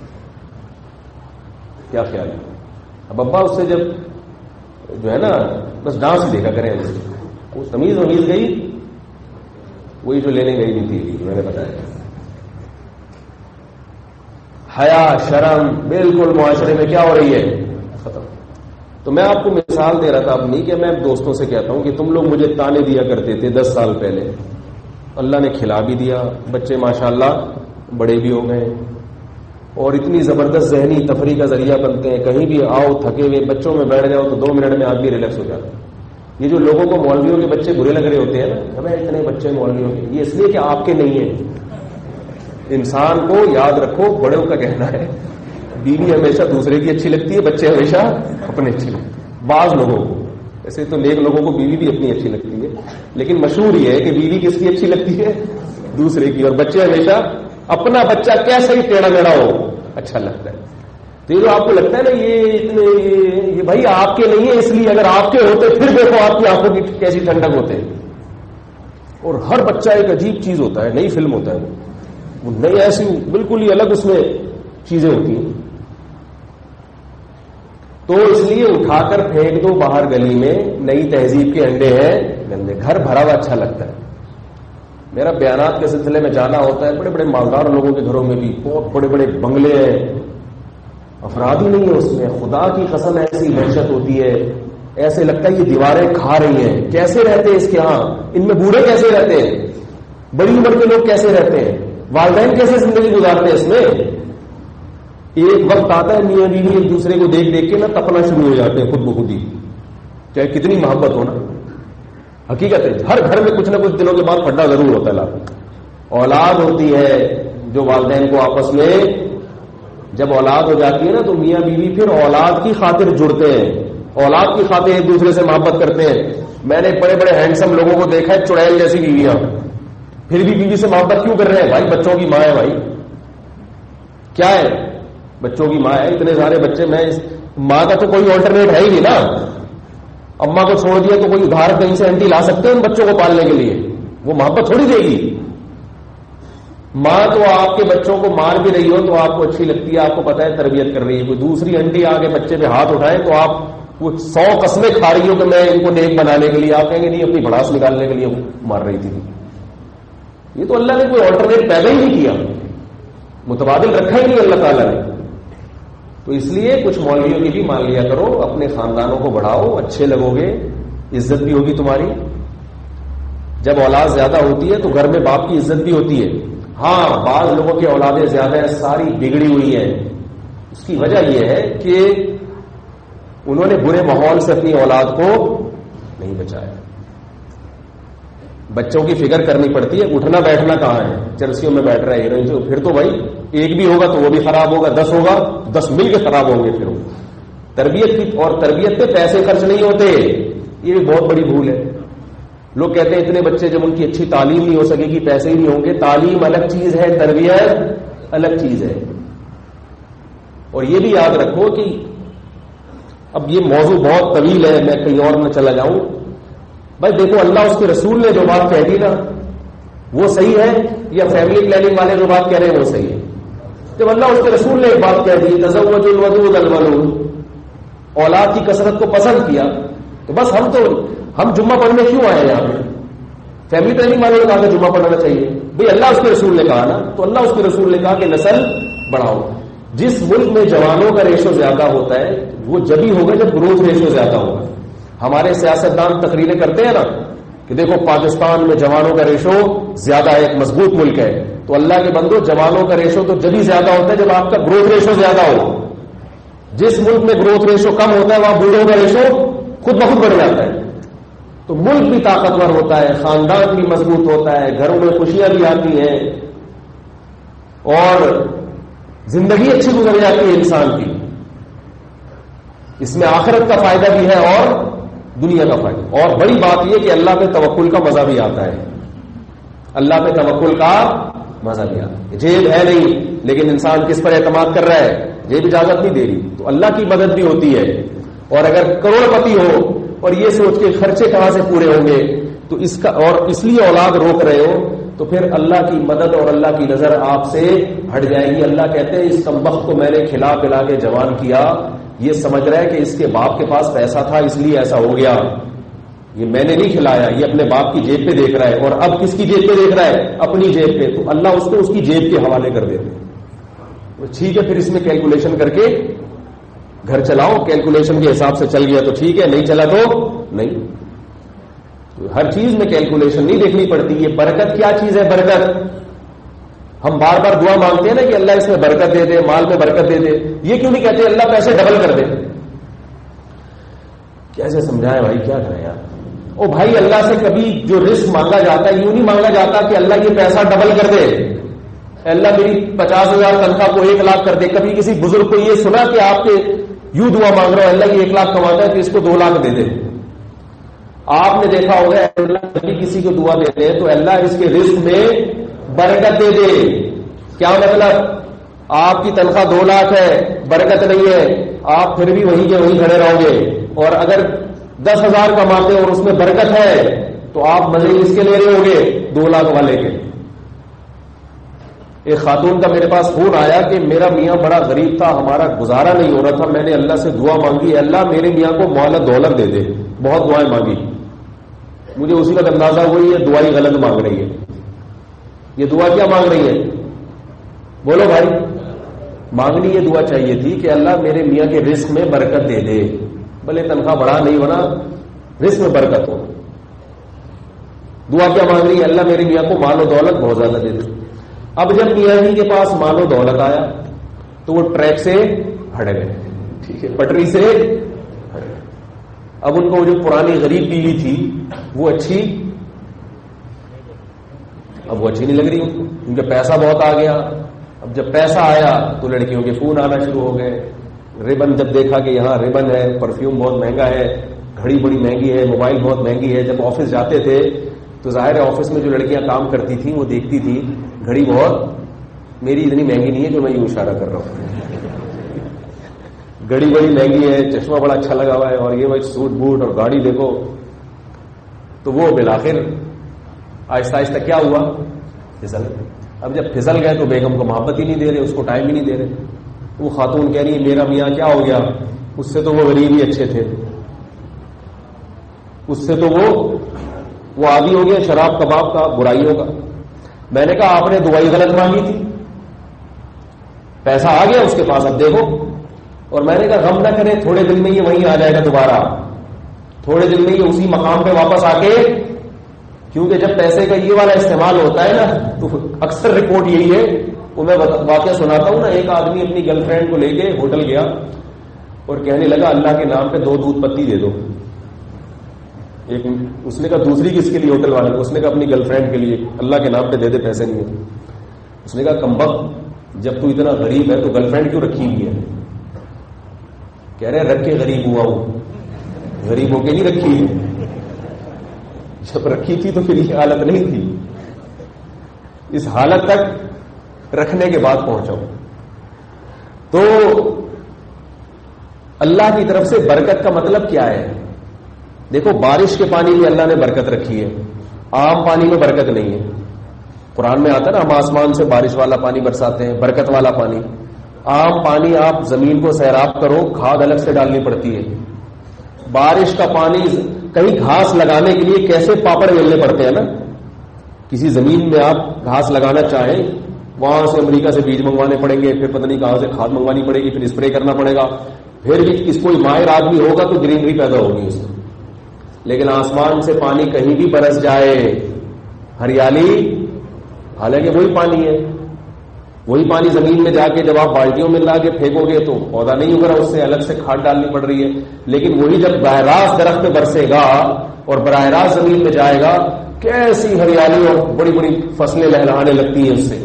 کیا خیال ہے؟ اب ابا اس سے جب جو ہے نا بس ڈانس ہی دیکھا کریں، وہ تمیز ومیز گئی، وہی جو لینے گئی بھی تھی میں نے بتایا۔ حیا شرم بالکل معاشرے میں کیا ہو رہی ہے؟ ختم۔ تو میں آپ کو مثال دے رہا تھا اپنی کہ میں دوستوں سے کہتا ہوں کہ تم لوگ مجھے تانے دیا کرتے تھے 10 سال پہلے، اللہ نے کھلا بھی دیا، بچے ماشاءاللہ بڑے بھی ہو گئے اور اتنی زبردست ذہنی تفریح کا ذریعہ بنتے ہیں، کہیں بھی آؤ تھکے ہوئے بچوں میں بیٹھ جاؤ تو 2 منٹ میں آدمی ریلیکس ہو جاتا ہے۔ یہ جو لوگوں کو مولویوں کے بچے برے لگ رہے ہوتے ہیں نا، ہمیں اتنے بچے مولویوں کے، یہ اس لیے کہ آپ کے نہیں ہیں۔ انسان کو یاد رکھو، بڑوں کا کہنا ہے بیوی ہمیشہ دوسرے کی اچھی لگتی ہے، بچے ہمیشہ اپنے اچھے لگتے ہیں۔ بعض لوگوں کو، ایسے تو نیک لوگوں کو بیوی بھی اپنی اچھی لگتی ہے، لیکن مشہور یہ ہے کہ بیوی کس کی اچھی لگتی ہے؟ دوسرے کی، اور بچے ہمیشہ اپنا بچہ کیسا ہی ٹیڑھا میڑھا ہو اچھا لگتا ہے۔ تو یہ جو آپ کو لگتا ہے نا یہ اتنے یہ بھائی آپ کے نہیں ہے، اس لیے اگر آپ کے ہوتے پھر دیکھو آپ کی آنکھوں کی کیسی ٹھنڈک ہوتے ہیں۔ اور ہر بچہ ایک عجیب چیز ہوتا ہے، نئی فلم ہوتا ہے، وہ نئی ایسی بالکل ہی الگ اس میں چیزیں ہوتی ہیں۔ تو اس لیے اٹھا کر پھینک دو باہر گلی میں، نئی تہذیب کے انڈے ہیں گندے۔ گھر بھرا ہوا اچھا لگتا ہے۔ میرا بیانات کے سلسلے میں جانا ہوتا ہے، بڑے بڑے مالدار لوگوں کے گھروں میں بھی بہت بڑے بڑے بنگلے ہیں، افراد ہی نہیں ہے اس میں، خدا کی قسم ایسی وحشت ہوتی ہے، ایسے لگتا ہے یہ دیواریں کھا رہی ہیں۔ کیسے رہتے ہیں اس کے ہاں؟ ان میں بوڑھے کیسے رہتے ہیں؟ بڑی عمر کے لوگ کیسے رہتے ہیں؟ والدین کیسے زندگی گزارتے ہیں اس میں؟ ایک وقت آتا ہے میاں بیوی ایک دوسرے کو دیکھ دیکھ کے نا تپنا شروع ہو جاتے ہیں خود بخود ہی، چاہے کتنی محبت ہو نا۔ حقیقت ہے ہر گھر میں کچھ نہ کچھ دنوں کے بعد پھڈا ضرور ہوتا ہے۔ اولاد ہوتی ہے جو والدین کو آپس میں، جب اولاد ہو جاتی ہے نا تو میاں بیوی پھر اولاد کی خاطر جڑتے ہیں، اولاد کی خاطر ایک دوسرے سے محبت کرتے ہیں۔ میں نے بڑے بڑے ہینڈسم لوگوں کو دیکھا ہے، چڑیل جیسی بیویاں، پھر بھی بیوی سے محبت کیوں کر رہے ہیں؟ بھائی بچوں کی ماں ہے، بھائی کیا ہے، بچوں کی ماں ہے، اتنے سارے بچے، میں ماں کا تو کوئی آلٹرنیٹ ہے ہی نہیں نا۔ اما کو چھوڑ دیا تو کوئی ادھار کہیں سے اینٹی لا سکتے ہیں ان بچوں کو پالنے کے لیے؟ وہ محبت تھوڑی دے گی۔ ماں تو آپ کے بچوں کو مار بھی رہی ہو تو آپ کو اچھی لگتی ہے، آپ کو پتا ہے تربیت کر رہی ہے۔ کوئی دوسری آنٹی آگے بچے پہ ہاتھ اٹھائے تو آپ وہ 100 قسمیں کھا رہی ہو کہ میں ان کو نیک بنانے کے لیے، آپ کہیں گے نہیں اپنی بھڑاس نکالنے کے لیے مار رہی تھی۔ یہ تو اللہ نے کوئی آلٹرنیٹ پیدا ہی نہیں کیا، متبادل رکھا ہی نہیں اللہ تعالیٰ نے۔ تو اس لیے کچھ مولویوں کی بھی مان لیا کرو، اپنے خاندانوں کو بڑھاؤ، اچھے لگو گے، عزت بھی ہوگی تمہاری۔ جب اولاد زیادہ ہوتی ہے تو گھر میں باپ کی عزت بھی ہوتی ہے۔ ہاں بعض لوگوں کی اولادیں زیادہ ہیں، ساری بگڑی ہوئی ہیں، اس کی وجہ یہ ہے کہ انہوں نے برے ماحول سے اپنی اولاد کو نہیں بچایا۔ بچوں کی فکر کرنی پڑتی ہے، اٹھنا بیٹھنا کہاں ہے، چرسیوں میں بیٹھ رہے ہیں، پھر تو بھائی ایک بھی ہوگا تو وہ بھی خراب ہوگا، 10 ہوگا 10 مل کے خراب ہوں گے۔ پھر تربیت کی، اور تربیت پہ پیسے خرچ نہیں ہوتے، یہ بھی بہت بڑی بھول ہے۔ لوگ کہتے ہیں اتنے بچے جب ان کی اچھی تعلیم نہیں ہو سکے گی پیسے ہی نہیں ہوں گے۔ تعلیم الگ چیز ہے، تربیت الگ چیز ہے۔ اور یہ بھی یاد رکھو کہ اب یہ موضوع بہت طویل ہے، میں کہیں اور نہ چلا جاؤں۔ بھائی دیکھو اللہ اس کے رسول نے جو بات کہہ دی نا وہ صحیح ہے یا فیملی پلاننگ والے جو بات کہہ رہے ہیں وہ صحیح ہے؟ جب اللہ اس کے رسول نے ایک بات کہہ دی تزوج الودود الولود، اولاد کی کثرت کو پسند کیا، تو بس ہم جمعہ پڑھنے کیوں آئے ہیں یہاں پہ؟ فیملی پلاننگ والوں نے کہا کہ جمعہ پڑھنا چاہیے، بھئی اللہ اس کے رسول نے کہا نا، تو اللہ اس کے رسول نے کہا کہ نسل بڑھاؤ۔ جس ملک میں جوانوں کا ریشو زیادہ ہوتا ہے وہ جبھی ہوگا جب گروتھ ریشو زیادہ ہوگا۔ ہمارے سیاستدان تقریریں کرتے ہیں نا کہ دیکھو پاکستان میں جوانوں کا ریشو زیادہ ہے، ایک مضبوط ملک ہے، تو اللہ کے بندو جوانوں کا ریشو تو جبھی زیادہ ہوتا ہے جب آپ کا گروتھ ریشو زیادہ ہو۔ جس ملک میں گروتھ ریشو کم ہوتا ہے وہاں بوڑھوں کا ریشو خود بخود بڑھ جاتا ہے۔ تو ملک بھی طاقتور ہوتا ہے، خاندان بھی مضبوط ہوتا ہے، گھروں میں خوشیاں بھی آتی ہیں اور زندگی اچھی گزر جاتی ہے انسان کی۔ اس میں آخرت کا فائدہ بھی ہے اور دنیا کا فائدہ، اور بڑی بات یہ کہ اللہ پہ توکل کا مزہ بھی آتا ہے، اللہ پہ توکل کا مزہ بھی آتا ہے۔ جیب ہے نہیں لیکن انسان کس پر اعتماد کر رہا ہے؟ جیب اجازت نہیں دے رہی، تو اللہ کی مدد بھی ہوتی ہے۔ اور اگر کروڑ پتی ہو اور یہ سوچ کے خرچے کہاں سے پورے ہوں گے تو اس کا، اور اس لیے اولاد روک رہے ہو، تو پھر اللہ کی مدد اور اللہ کی نظر آپ سے ہٹ جائے گی۔ اللہ کہتے ہیں اس کمبخت کو میں نے کھلا پلا کے جوان کیا، یہ سمجھ رہا ہے کہ اس کے باپ کے پاس پیسہ تھا اس لیے ایسا ہو گیا، یہ میں نے نہیں کھلایا، یہ اپنے باپ کی جیب پہ دیکھ رہا ہے۔ اور اب کس کی جیب پہ دیکھ رہا ہے؟ اپنی جیب پہ، تو اللہ اس کو اس کی جیب کے حوالے کر دیتے ہیں۔ ٹھیک ہے، پھر اس میں کیلکولیشن کر کے گھر چلاؤ، کیلکولیشن کے حساب سے چل گیا تو ٹھیک ہے، نہیں چلا تو نہیں۔ تو ہر چیز میں کیلکولیشن نہیں دیکھنی پڑتی۔ یہ برکت کیا چیز ہے؟ برکت ہم بار بار دعا مانگتے ہیں نا کہ اللہ اس میں برکت دے دے، مال میں برکت دے دے، یہ کیوں نہیں کہتے اللہ پیسے ڈبل کر دے؟ کیسے سمجھائیں بھائی، کیا کریں یار؟ او بھائی، اللہ سے کبھی جو رزق مانگا جاتا ہے یوں نہیں مانگا جاتا کہ اللہ یہ پیسہ ڈبل کر دے، اللہ میری 50,000 تنخواہ کو 1 لاکھ کر دے۔ کبھی کسی بزرگ کو یہ سنا کہ آپ کے یوں دعا مانگ رہا ہو اللہ یہ 1 لاکھ کماتا ہے تو اس کو 2 لاکھ دے دے؟ آپ نے دیکھا ہوگا اللہ کبھی کسی کو دعا دیتے ہیں تو اللہ اس کے رزق میں برکت دے دے۔ کیا مطلب؟ آپ کی تنخواہ 2 لاکھ ہے، برکت نہیں ہے، آپ پھر بھی وہیں کے وہیں کھڑے رہو گے، اور اگر 10,000 کماتے اور اس میں برکت ہے تو آپ مزے کس کے لے رہے ہو گے؟ 2 لاکھ والے کے۔ ایک خاتون کا میرے پاس فون آیا کہ میرا میاں بڑا غریب تھا، ہمارا گزارا نہیں ہو رہا تھا، میں نے اللہ سے دعا مانگی اللہ میرے میاں کو مال دولت دے دے، بہت دعائیں مانگی۔ مجھے اسی وقت اندازہ ہوئی یہ دعائیں غلط مانگ رہی ہے۔ یہ دعا کیا مانگ رہی ہے؟ بولو بھائی، مانگنی یہ دعا چاہیے تھی کہ اللہ میرے میاں کے رزق میں برکت دے دے، بھلے تنخواہ بڑھا نہیں ہونا، رزق میں برکت ہو۔ دعا کیا مانگ رہی ہے؟ اللہ میرے میاں کو مال و دولت بہت زیادہ دے دے۔ اب جب میاں جی کے پاس مال و دولت آیا تو وہ ٹریک سے ہٹ گئے، ٹھیک ہے، پٹری سے ہٹ گئے۔ اب ان کو جو پرانی غریب بیوی تھی وہ اچھی، اب وہ اچھی نہیں لگ رہی ان کو، کیونکہ پیسہ بہت آ گیا۔ اب جب پیسہ آیا تو لڑکیوں کے فون آنا شروع ہو گئے، ربن جب دیکھا کہ یہاں ربن ہے، پرفیوم بہت مہنگا ہے، گھڑی بڑی مہنگی ہے، موبائل بہت مہنگی ہے۔ جب آفس جاتے تھے تو ظاہر ہے آفس میں جو لڑکیاں کام کرتی تھیں وہ دیکھتی تھی گھڑی بہت میری اتنی مہنگی نہیں ہے جو میں یوں اشارہ کر رہا ہوں، گھڑی بڑی مہنگی ہے، چشمہ بڑا اچھا لگا ہوا ہے، اور یہ بھائی سوٹ بوٹ اور گاڑی دیکھو۔ تو وہ بالآخر آہستہ آہستہ کیا ہوا؟ پھسل گئے۔ اب جب پھسل گئے تو بیگم کو محبت ہی نہیں دے رہے، اس کو ٹائم ہی نہیں دے رہے۔ وہ خاتون کہہ رہی ہے میرا میاں کیا ہو گیا، اس سے تو وہ غریب ہی اچھے تھے، اس سے تو وہ عادی ہو گیا شراب کباب کا، برائیوں کا۔ میں نے کہا آپ نے دعائی غلط مانگی تھی، پیسہ آ گیا اس کے پاس، اب دیکھو۔ اور میں نے کہا غم نہ کریں، تھوڑے دن میں یہ وہیں آ جائے گا دوبارہ، تھوڑے دن میں یہ اسی مقام پہ واپس آ کے، کیونکہ جب پیسے کا یہ والا استعمال ہوتا ہے نا تو اکثر رپورٹ یہی ہے۔ وہ میں واقعہ سناتا ہوں نا، ایک آدمی اپنی گرل فرینڈ کو لے کے ہوٹل گیا اور کہنے لگا اللہ کے نام پہ 2 دودھ پتی دے دو۔ ایک اس نے کہا دوسری کس کے لیے؟ ہوٹل والے کو۔ اس نے کہا اپنی گرل فرینڈ کے لیے، اللہ کے نام پہ دے دے، پیسے نہیں ہوتے۔ اس نے کہا کمبخت، جب تو اتنا غریب ہے تو گرل فرینڈ کیوں رکھی ہوئی ہے؟ کہہ رہے رکھ کے غریب ہوا ہوں، غریب ہو کے نہیں رکھی ہے، جب رکھی تھی تو پھر یہ حالت نہیں تھی، اس حالت تک رکھنے کے بعد پہنچا ہوں۔ تو اللہ کی طرف سے برکت کا مطلب کیا ہے؟ دیکھو بارش کے پانی میں اللہ نے برکت رکھی ہے، عام پانی میں برکت نہیں ہے۔ قرآن میں آتا ہے نا ہم آسمان سے بارش والا پانی برساتے ہیں، برکت والا پانی. عام پانی آپ زمین کو سیراب کرو، کھاد الگ سے ڈالنی پڑتی ہے. بارش کا پانی کہیں گھاس لگانے کے لیے کیسے پاپڑ ملنے پڑتے ہیں نا. کسی زمین میں آپ گھاس لگانا چاہیں وہاں سے امریکہ سے بیج منگوانے پڑیں گے، پھر پتہ نہیں کہاں سے کھاد منگوانی پڑے گی، پھر اسپرے کرنا پڑے گا، پھر بھی اس کوئی ماہر آدمی ہوگا تو گرینری پیدا ہوگی اس میں. لیکن آسمان سے پانی کہیں بھی برس جائے، ہریالی، حالانکہ وہی پانی ہے. وہی پانی زمین میں جا کے جب آپ بالٹیوں میں لا کے پھینکو گے تو پودا نہیں اگا، اس سے الگ سے کھاد ڈالنی پڑ رہی ہے. لیکن وہی جب براہ راست درخت میں برسے گا اور براہ راست زمین میں جائے گا، کیسی ہریالی اور بڑی بڑی فصلیں لہلانے لگتی ہیں اس سے.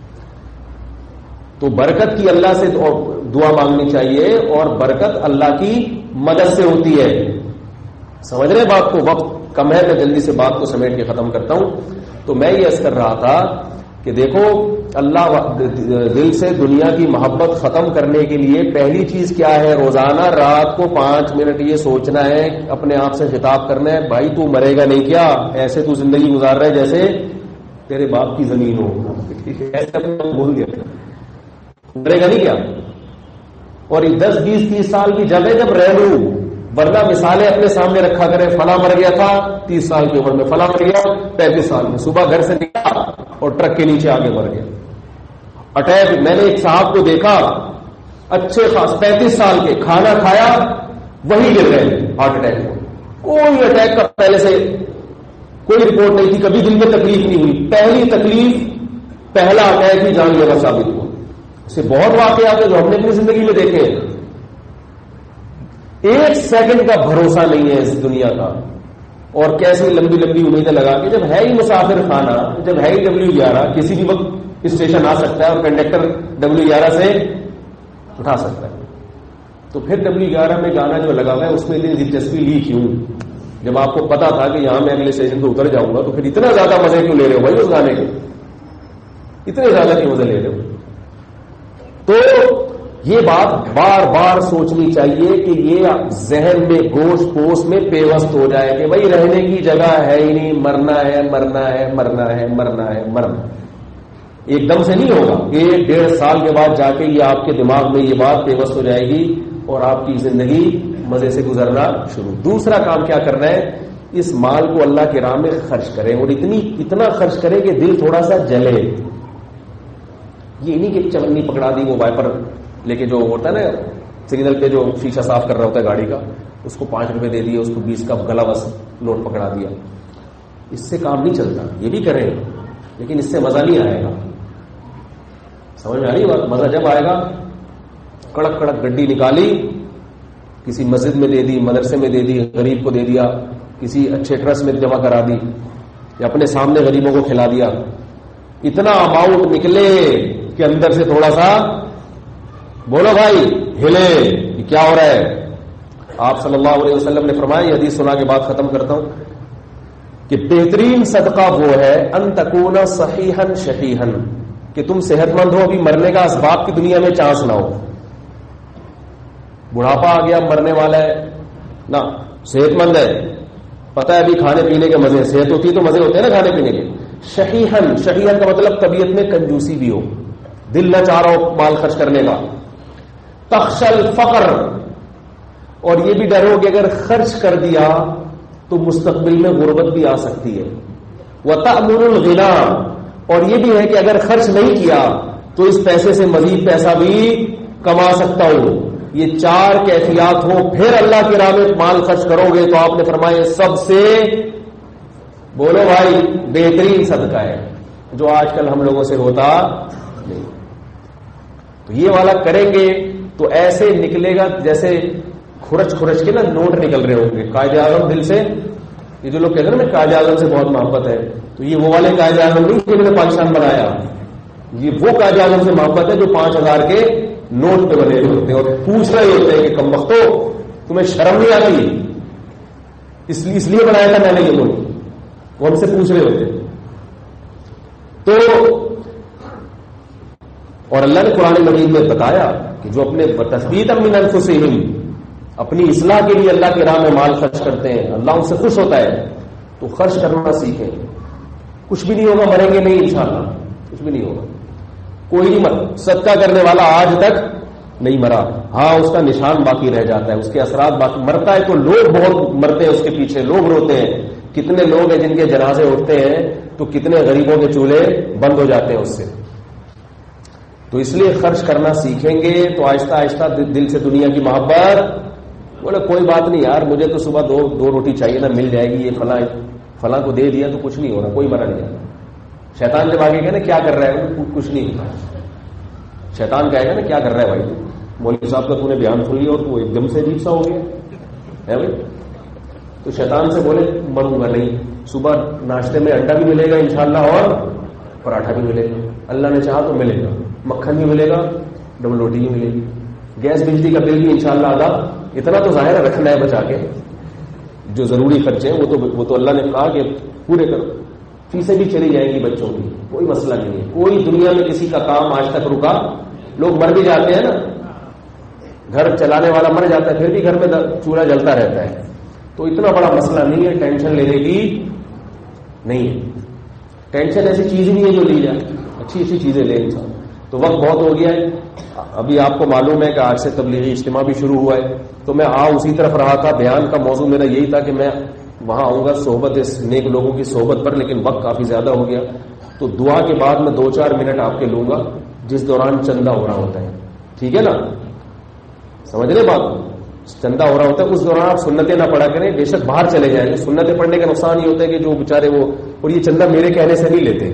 تو برکت کی اللہ سے دعا مانگنی چاہیے، اور برکت اللہ کی مدد سے ہوتی ہے. سمجھ رہے بات کو؟ وقت کم ہے، میں جلدی سے بات کو سمیٹ کے ختم کرتا ہوں. تو میں یہ عرض کر رہا تھا کہ دیکھو اللہ دل سے دنیا کی محبت ختم کرنے کے لیے پہلی چیز کیا ہے؟ روزانہ رات کو 5 منٹ یہ سوچنا ہے، اپنے آپ سے خطاب کرنا ہے، بھائی تو مرے گا نہیں کیا؟ ایسے تو زندگی گزار رہا ہے جیسے تیرے باپ کی زمین ہو. ایسے بول دیا مرے گا نہیں کیا؟ اور 10 20 30 سال کی جگہ جب رہ لوں، ورنہ مثالیں اپنے سامنے رکھا کرے، فلاں مر گیا تھا 30 سال کی عمر میں، فلاں مر گیا 35 سال میں، صبح گھر سے نکلا اور ٹرک کے نیچے آگے مر گیا. اٹیک، میں نے ایک صاحب کو دیکھا اچھے خاص 35 سال کے، کھانا کھایا وہی گر گئے ہارٹ اٹیک میں. کوئی اٹیک کا پہلے سے کوئی رپورٹ نہیں تھی، کبھی دل میں تکلیف نہیں ہوئی. پہلی تکلیف، پہلا اٹیک ہی جان لیوا ثابت ہوا. اسے بہت واقعات ہیں جو ہم نے اپنی زندگی میں دیکھے. ایک سیکنڈ کا بھروسہ نہیں ہے اس دنیا کا. اور کیسی لمبی لمبی امیدیں لگا کے، جب ہے ہی مسافر خانہ، جب ہے ہی W11 کسی بھی وقت اسٹیشن آ سکتا ہے اور کنڈکٹر W11 سے اٹھا سکتا ہے، تو پھر W11 میں جانا جو لگا ہوا ہے اس میں اتنی دلچسپی لی کیوں؟ جب آپ کو پتا تھا کہ یہاں میں اگلے اسٹیشن پہ اتر جاؤں گا، تو پھر اتنا زیادہ مزے کیوں لے رہے ہو بھائی اس گانے کے؟ اتنے زیادہ کیوں مزے لے رہے ہو؟ تو یہ بات بار بار سوچنی چاہیے کہ یہ ذہن میں گوشت پوش میں پیوست ہو جائے کہ بھائی رہنے کی جگہ ہے ہی نہیں، مرنا ہے مرنا ہے مرنا ہے مرنا ہے مرنا. ایک دم سے نہیں ہوگا، 1-1.5 سال کے بعد جا کے یہ آپ کے دماغ میں یہ بات پیوست ہو جائے گی اور آپ کی زندگی مزے سے گزرنا شروع. دوسرا کام کیا کرنا ہے؟ اس مال کو اللہ کی راہ میں خرچ کریں، اور اتنا خرچ کریں کہ دل تھوڑا سا جلے. یہ نہیں کہ چمنی پکڑا دی وہ وائپر لے کے جو ہوتا ہے نا سگنل پہ جو شیشہ صاف کر رہا ہوتا ہے گاڑی کا، اس کو 5 روپے دے دیے، اس کو 20 کا گلا بس نوٹ پکڑا دیا. اس سے کام نہیں چلتا. یہ بھی کریں لیکن اس سے مزہ نہیں آئے گا. سمجھ میں آ رہی بات؟ مزہ جب آئے گا، کڑک کڑک گڈی نکالی، کسی مسجد میں دے دی، مدرسے میں دے دی، غریب کو دے دیا، کسی اچھے ٹرسٹ میں جمع کرا دی، یا اپنے سامنے غریبوں کو کھلا دیا. اتنا اماؤنٹ نکلے کہ اندر سے تھوڑا سا بولو بھائی ہلے کہ کیا ہو رہا ہے. آپ صلی اللہ علیہ وسلم نے فرمایا، یہ حدیث سنا کے بعد ختم کرتا ہوں، کہ بہترین صدقہ وہ ہے ان تکون صحیحا شحیحا، کہ تم صحت مند ہو، ابھی مرنے کا اسباب کی دنیا میں چانس نہ ہو. بڑھاپا آ گیا، مرنے والا ہے نہ، صحت مند ہے، پتہ ہے ابھی کھانے پینے کے مزے، صحت ہوتی ہے تو مزے ہوتے ہیں نا کھانے پینے کے. شحیحن، شحیحن کا مطلب طبیعت میں کنجوسی بھی ہو، دل نہ چاہ رہا ہو مال خرچ کرنے کا. تخشل فقر، اور یہ بھی ڈر ہو کہ اگر خرچ کر دیا تو مستقبل میں غربت بھی آ سکتی ہے. وتأمن الغنا، اور یہ بھی ہے کہ اگر خرچ نہیں کیا تو اس پیسے سے مزید پیسہ بھی کما سکتا ہوں. یہ 4 کیفیات ہو پھر اللہ کی راہ میں مال خرچ کرو گے تو آپ نے فرمایا سب سے بولو بھائی بہترین صدقہ ہے، جو آج کل ہم لوگوں سے ہوتا نہیں. تو یہ والا کریں گے تو ایسے نکلے گا جیسے کھرچ کھرچ کے نا نوٹ نکل رہے ہوں گے. قائد اعظم دل سے، یہ جو لوگ کہتے ہیں نا قائد اعظم سے بہت محبت ہے، تو یہ وہ والے قائد اعظم نہیں جنہوں نے پاکستان بنایا. یہ وہ قائد اعظم سے محبت ہے جو 5000 کے نوٹ پہ بنے ہوئے ہوتے ہیں اور پوچھ رہے ہوتے ہیں کہ کم وقتو تمہیں شرم نہیں آتی، اس لیے بنایا تھا میں نے یہ ملک. وہ ہم سے پوچھ رہے ہوتے. تو اور اللہ نے قرآن مجید میں بتایا کہ جو اپنے تثبیتا من انفسہم، اپنی اصلاح کے لیے اللہ کی راہ میں مال خرچ کرتے ہیں، اللہ ان سے خوش ہوتا ہے. تو خرچ کرنا سیکھیں. کچھ بھی نہیں ہوگا, مریں گے نہیں انشاءاللہ, کچھ بھی نہیں ہوگا, کوئی نہیں مر. صدقہ کرنے والا آج تک نہیں مرا, ہاں اس کا نشان باقی رہ جاتا ہے, اس کے اثرات باقی. مرتا ہے تو لوگ بہت مرتے ہیں اس کے پیچھے, لوگ روتے ہیں. کتنے لوگ ہیں جن کے جنازے اٹھتے ہیں تو کتنے غریبوں کے چولہے بند ہو جاتے ہیں اس سے. تو اس لیے خرچ کرنا سیکھیں گے تو آہستہ آہستہ دل سے دنیا کی محبت. بولے کوئی بات نہیں یار, مجھے تو صبح دو روٹی چاہیے نا, مل جائے گی, یہ فلاں کو دے دیا تو کچھ نہیں ہو رہا, کوئی مرا نہیں آتا. شیطان جب آگے کہے نا کیا کر رہا ہے, کچھ نہیں ہوتا. شیطان کہے گا نا کیا کر رہا ہے بھائی, مولوی صاحب کا تو نے بیان سن لیا اور تو ایک دم سے عجیب سا ہو گیا ہے بھائی. تو شیطان سے بولے مروں گا نہیں, صبح ناشتے میں انڈا بھی ملے گا انشاءاللہ اور پراٹھا بھی ملے گا, اللہ نے چاہا تو ملے گا, مکھن بھی ملے گا, ڈبل روٹی بھی ملے گی, گیس بجلی کا بل بھی انشاءاللہ آدھا. اتنا تو ظاہر رکھنا ہے بچا کے, جو ضروری خرچے ہیں وہ تو اللہ نے کہا کہ پورے کرو. فیسیں بھی چلی جائیں گی بچوں کی, کوئی مسئلہ نہیں ہے. کوئی دنیا میں کسی کا کام آج تک رکا, لوگ مر بھی جاتے ہیں نا, گھر چلانے والا مر جاتا ہے پھر بھی گھر میں چولہا جلتا رہتا ہے. تو اتنا بڑا مسئلہ نہیں ہے, ٹینشن لینے کی نہیں ہے. ٹینشن ایسی چیز نہیں ہے جو لی جائے, اچھی اچھی چیزیں لے انسان. تو وقت بہت ہو گیا ہے. ابھی آپ کو معلوم ہے کہ آج سے تبلیغی اجتماع بھی شروع ہوا ہے, تو میں اسی طرف رہا تھا. بیان کا موضوع میرا یہی تھا کہ میں وہاں آؤں گا صحبت نیک لوگوں کی صحبت پر, لیکن وقت کافی زیادہ ہو گیا. تو دعا کے بعد میں 2-4 منٹ آپ کے لوں گا, جس دوران چندہ ہو رہا ہوتا ہے. ٹھیک ہے نا, سمجھ رہے بات, چندہ ہو رہا ہوتا ہے اس دوران آپ سنتیں نہ پڑھا کریں. بے شک باہر چلے جائیں, سنتیں پڑھنے کا نقصان یہ ہوتا ہے کہ جو بیچارے وہ, اور یہ چندہ میرے کہنے سے نہیں لیتے.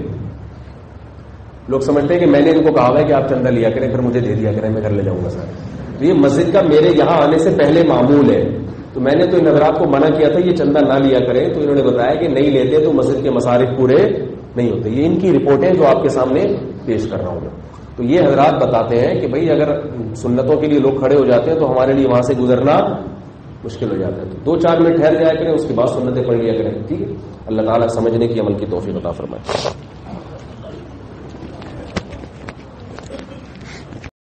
لوگ سمجھتے ہیں کہ میں نے ان کو کہا ہے کہ آپ چندہ لیا کریں پھر مجھے دے دیا کریں, میں گھر لے جاؤں گا سارے. تو یہ مسجد کا میرے یہاں آنے سے پہلے معمول ہے. تو میں نے تو ان حضرات کو منع کیا تھا یہ چندہ نہ لیا کریں, تو انہوں نے بتایا کہ نہیں لیتے تو مسجد کے مصارف پورے نہیں ہوتے. یہ ان کی رپورٹیں جو آپ کے سامنے پیش کر رہا ہوں. تو یہ حضرات بتاتے ہیں کہ بھئی اگر سنتوں کے لیے لوگ کھڑے ہو جاتے ہیں تو ہمارے لیے وہاں سے گزرنا مشکل ہو جاتا ہے. تو 2-4 منٹ ٹھہر جایا کریں, اس کے بعد سنتیں پڑھ لیا کریں. ٹھیک ہے, اللہ تعالیٰ سمجھنے کی عمل کی توفیق عطا فرمائے.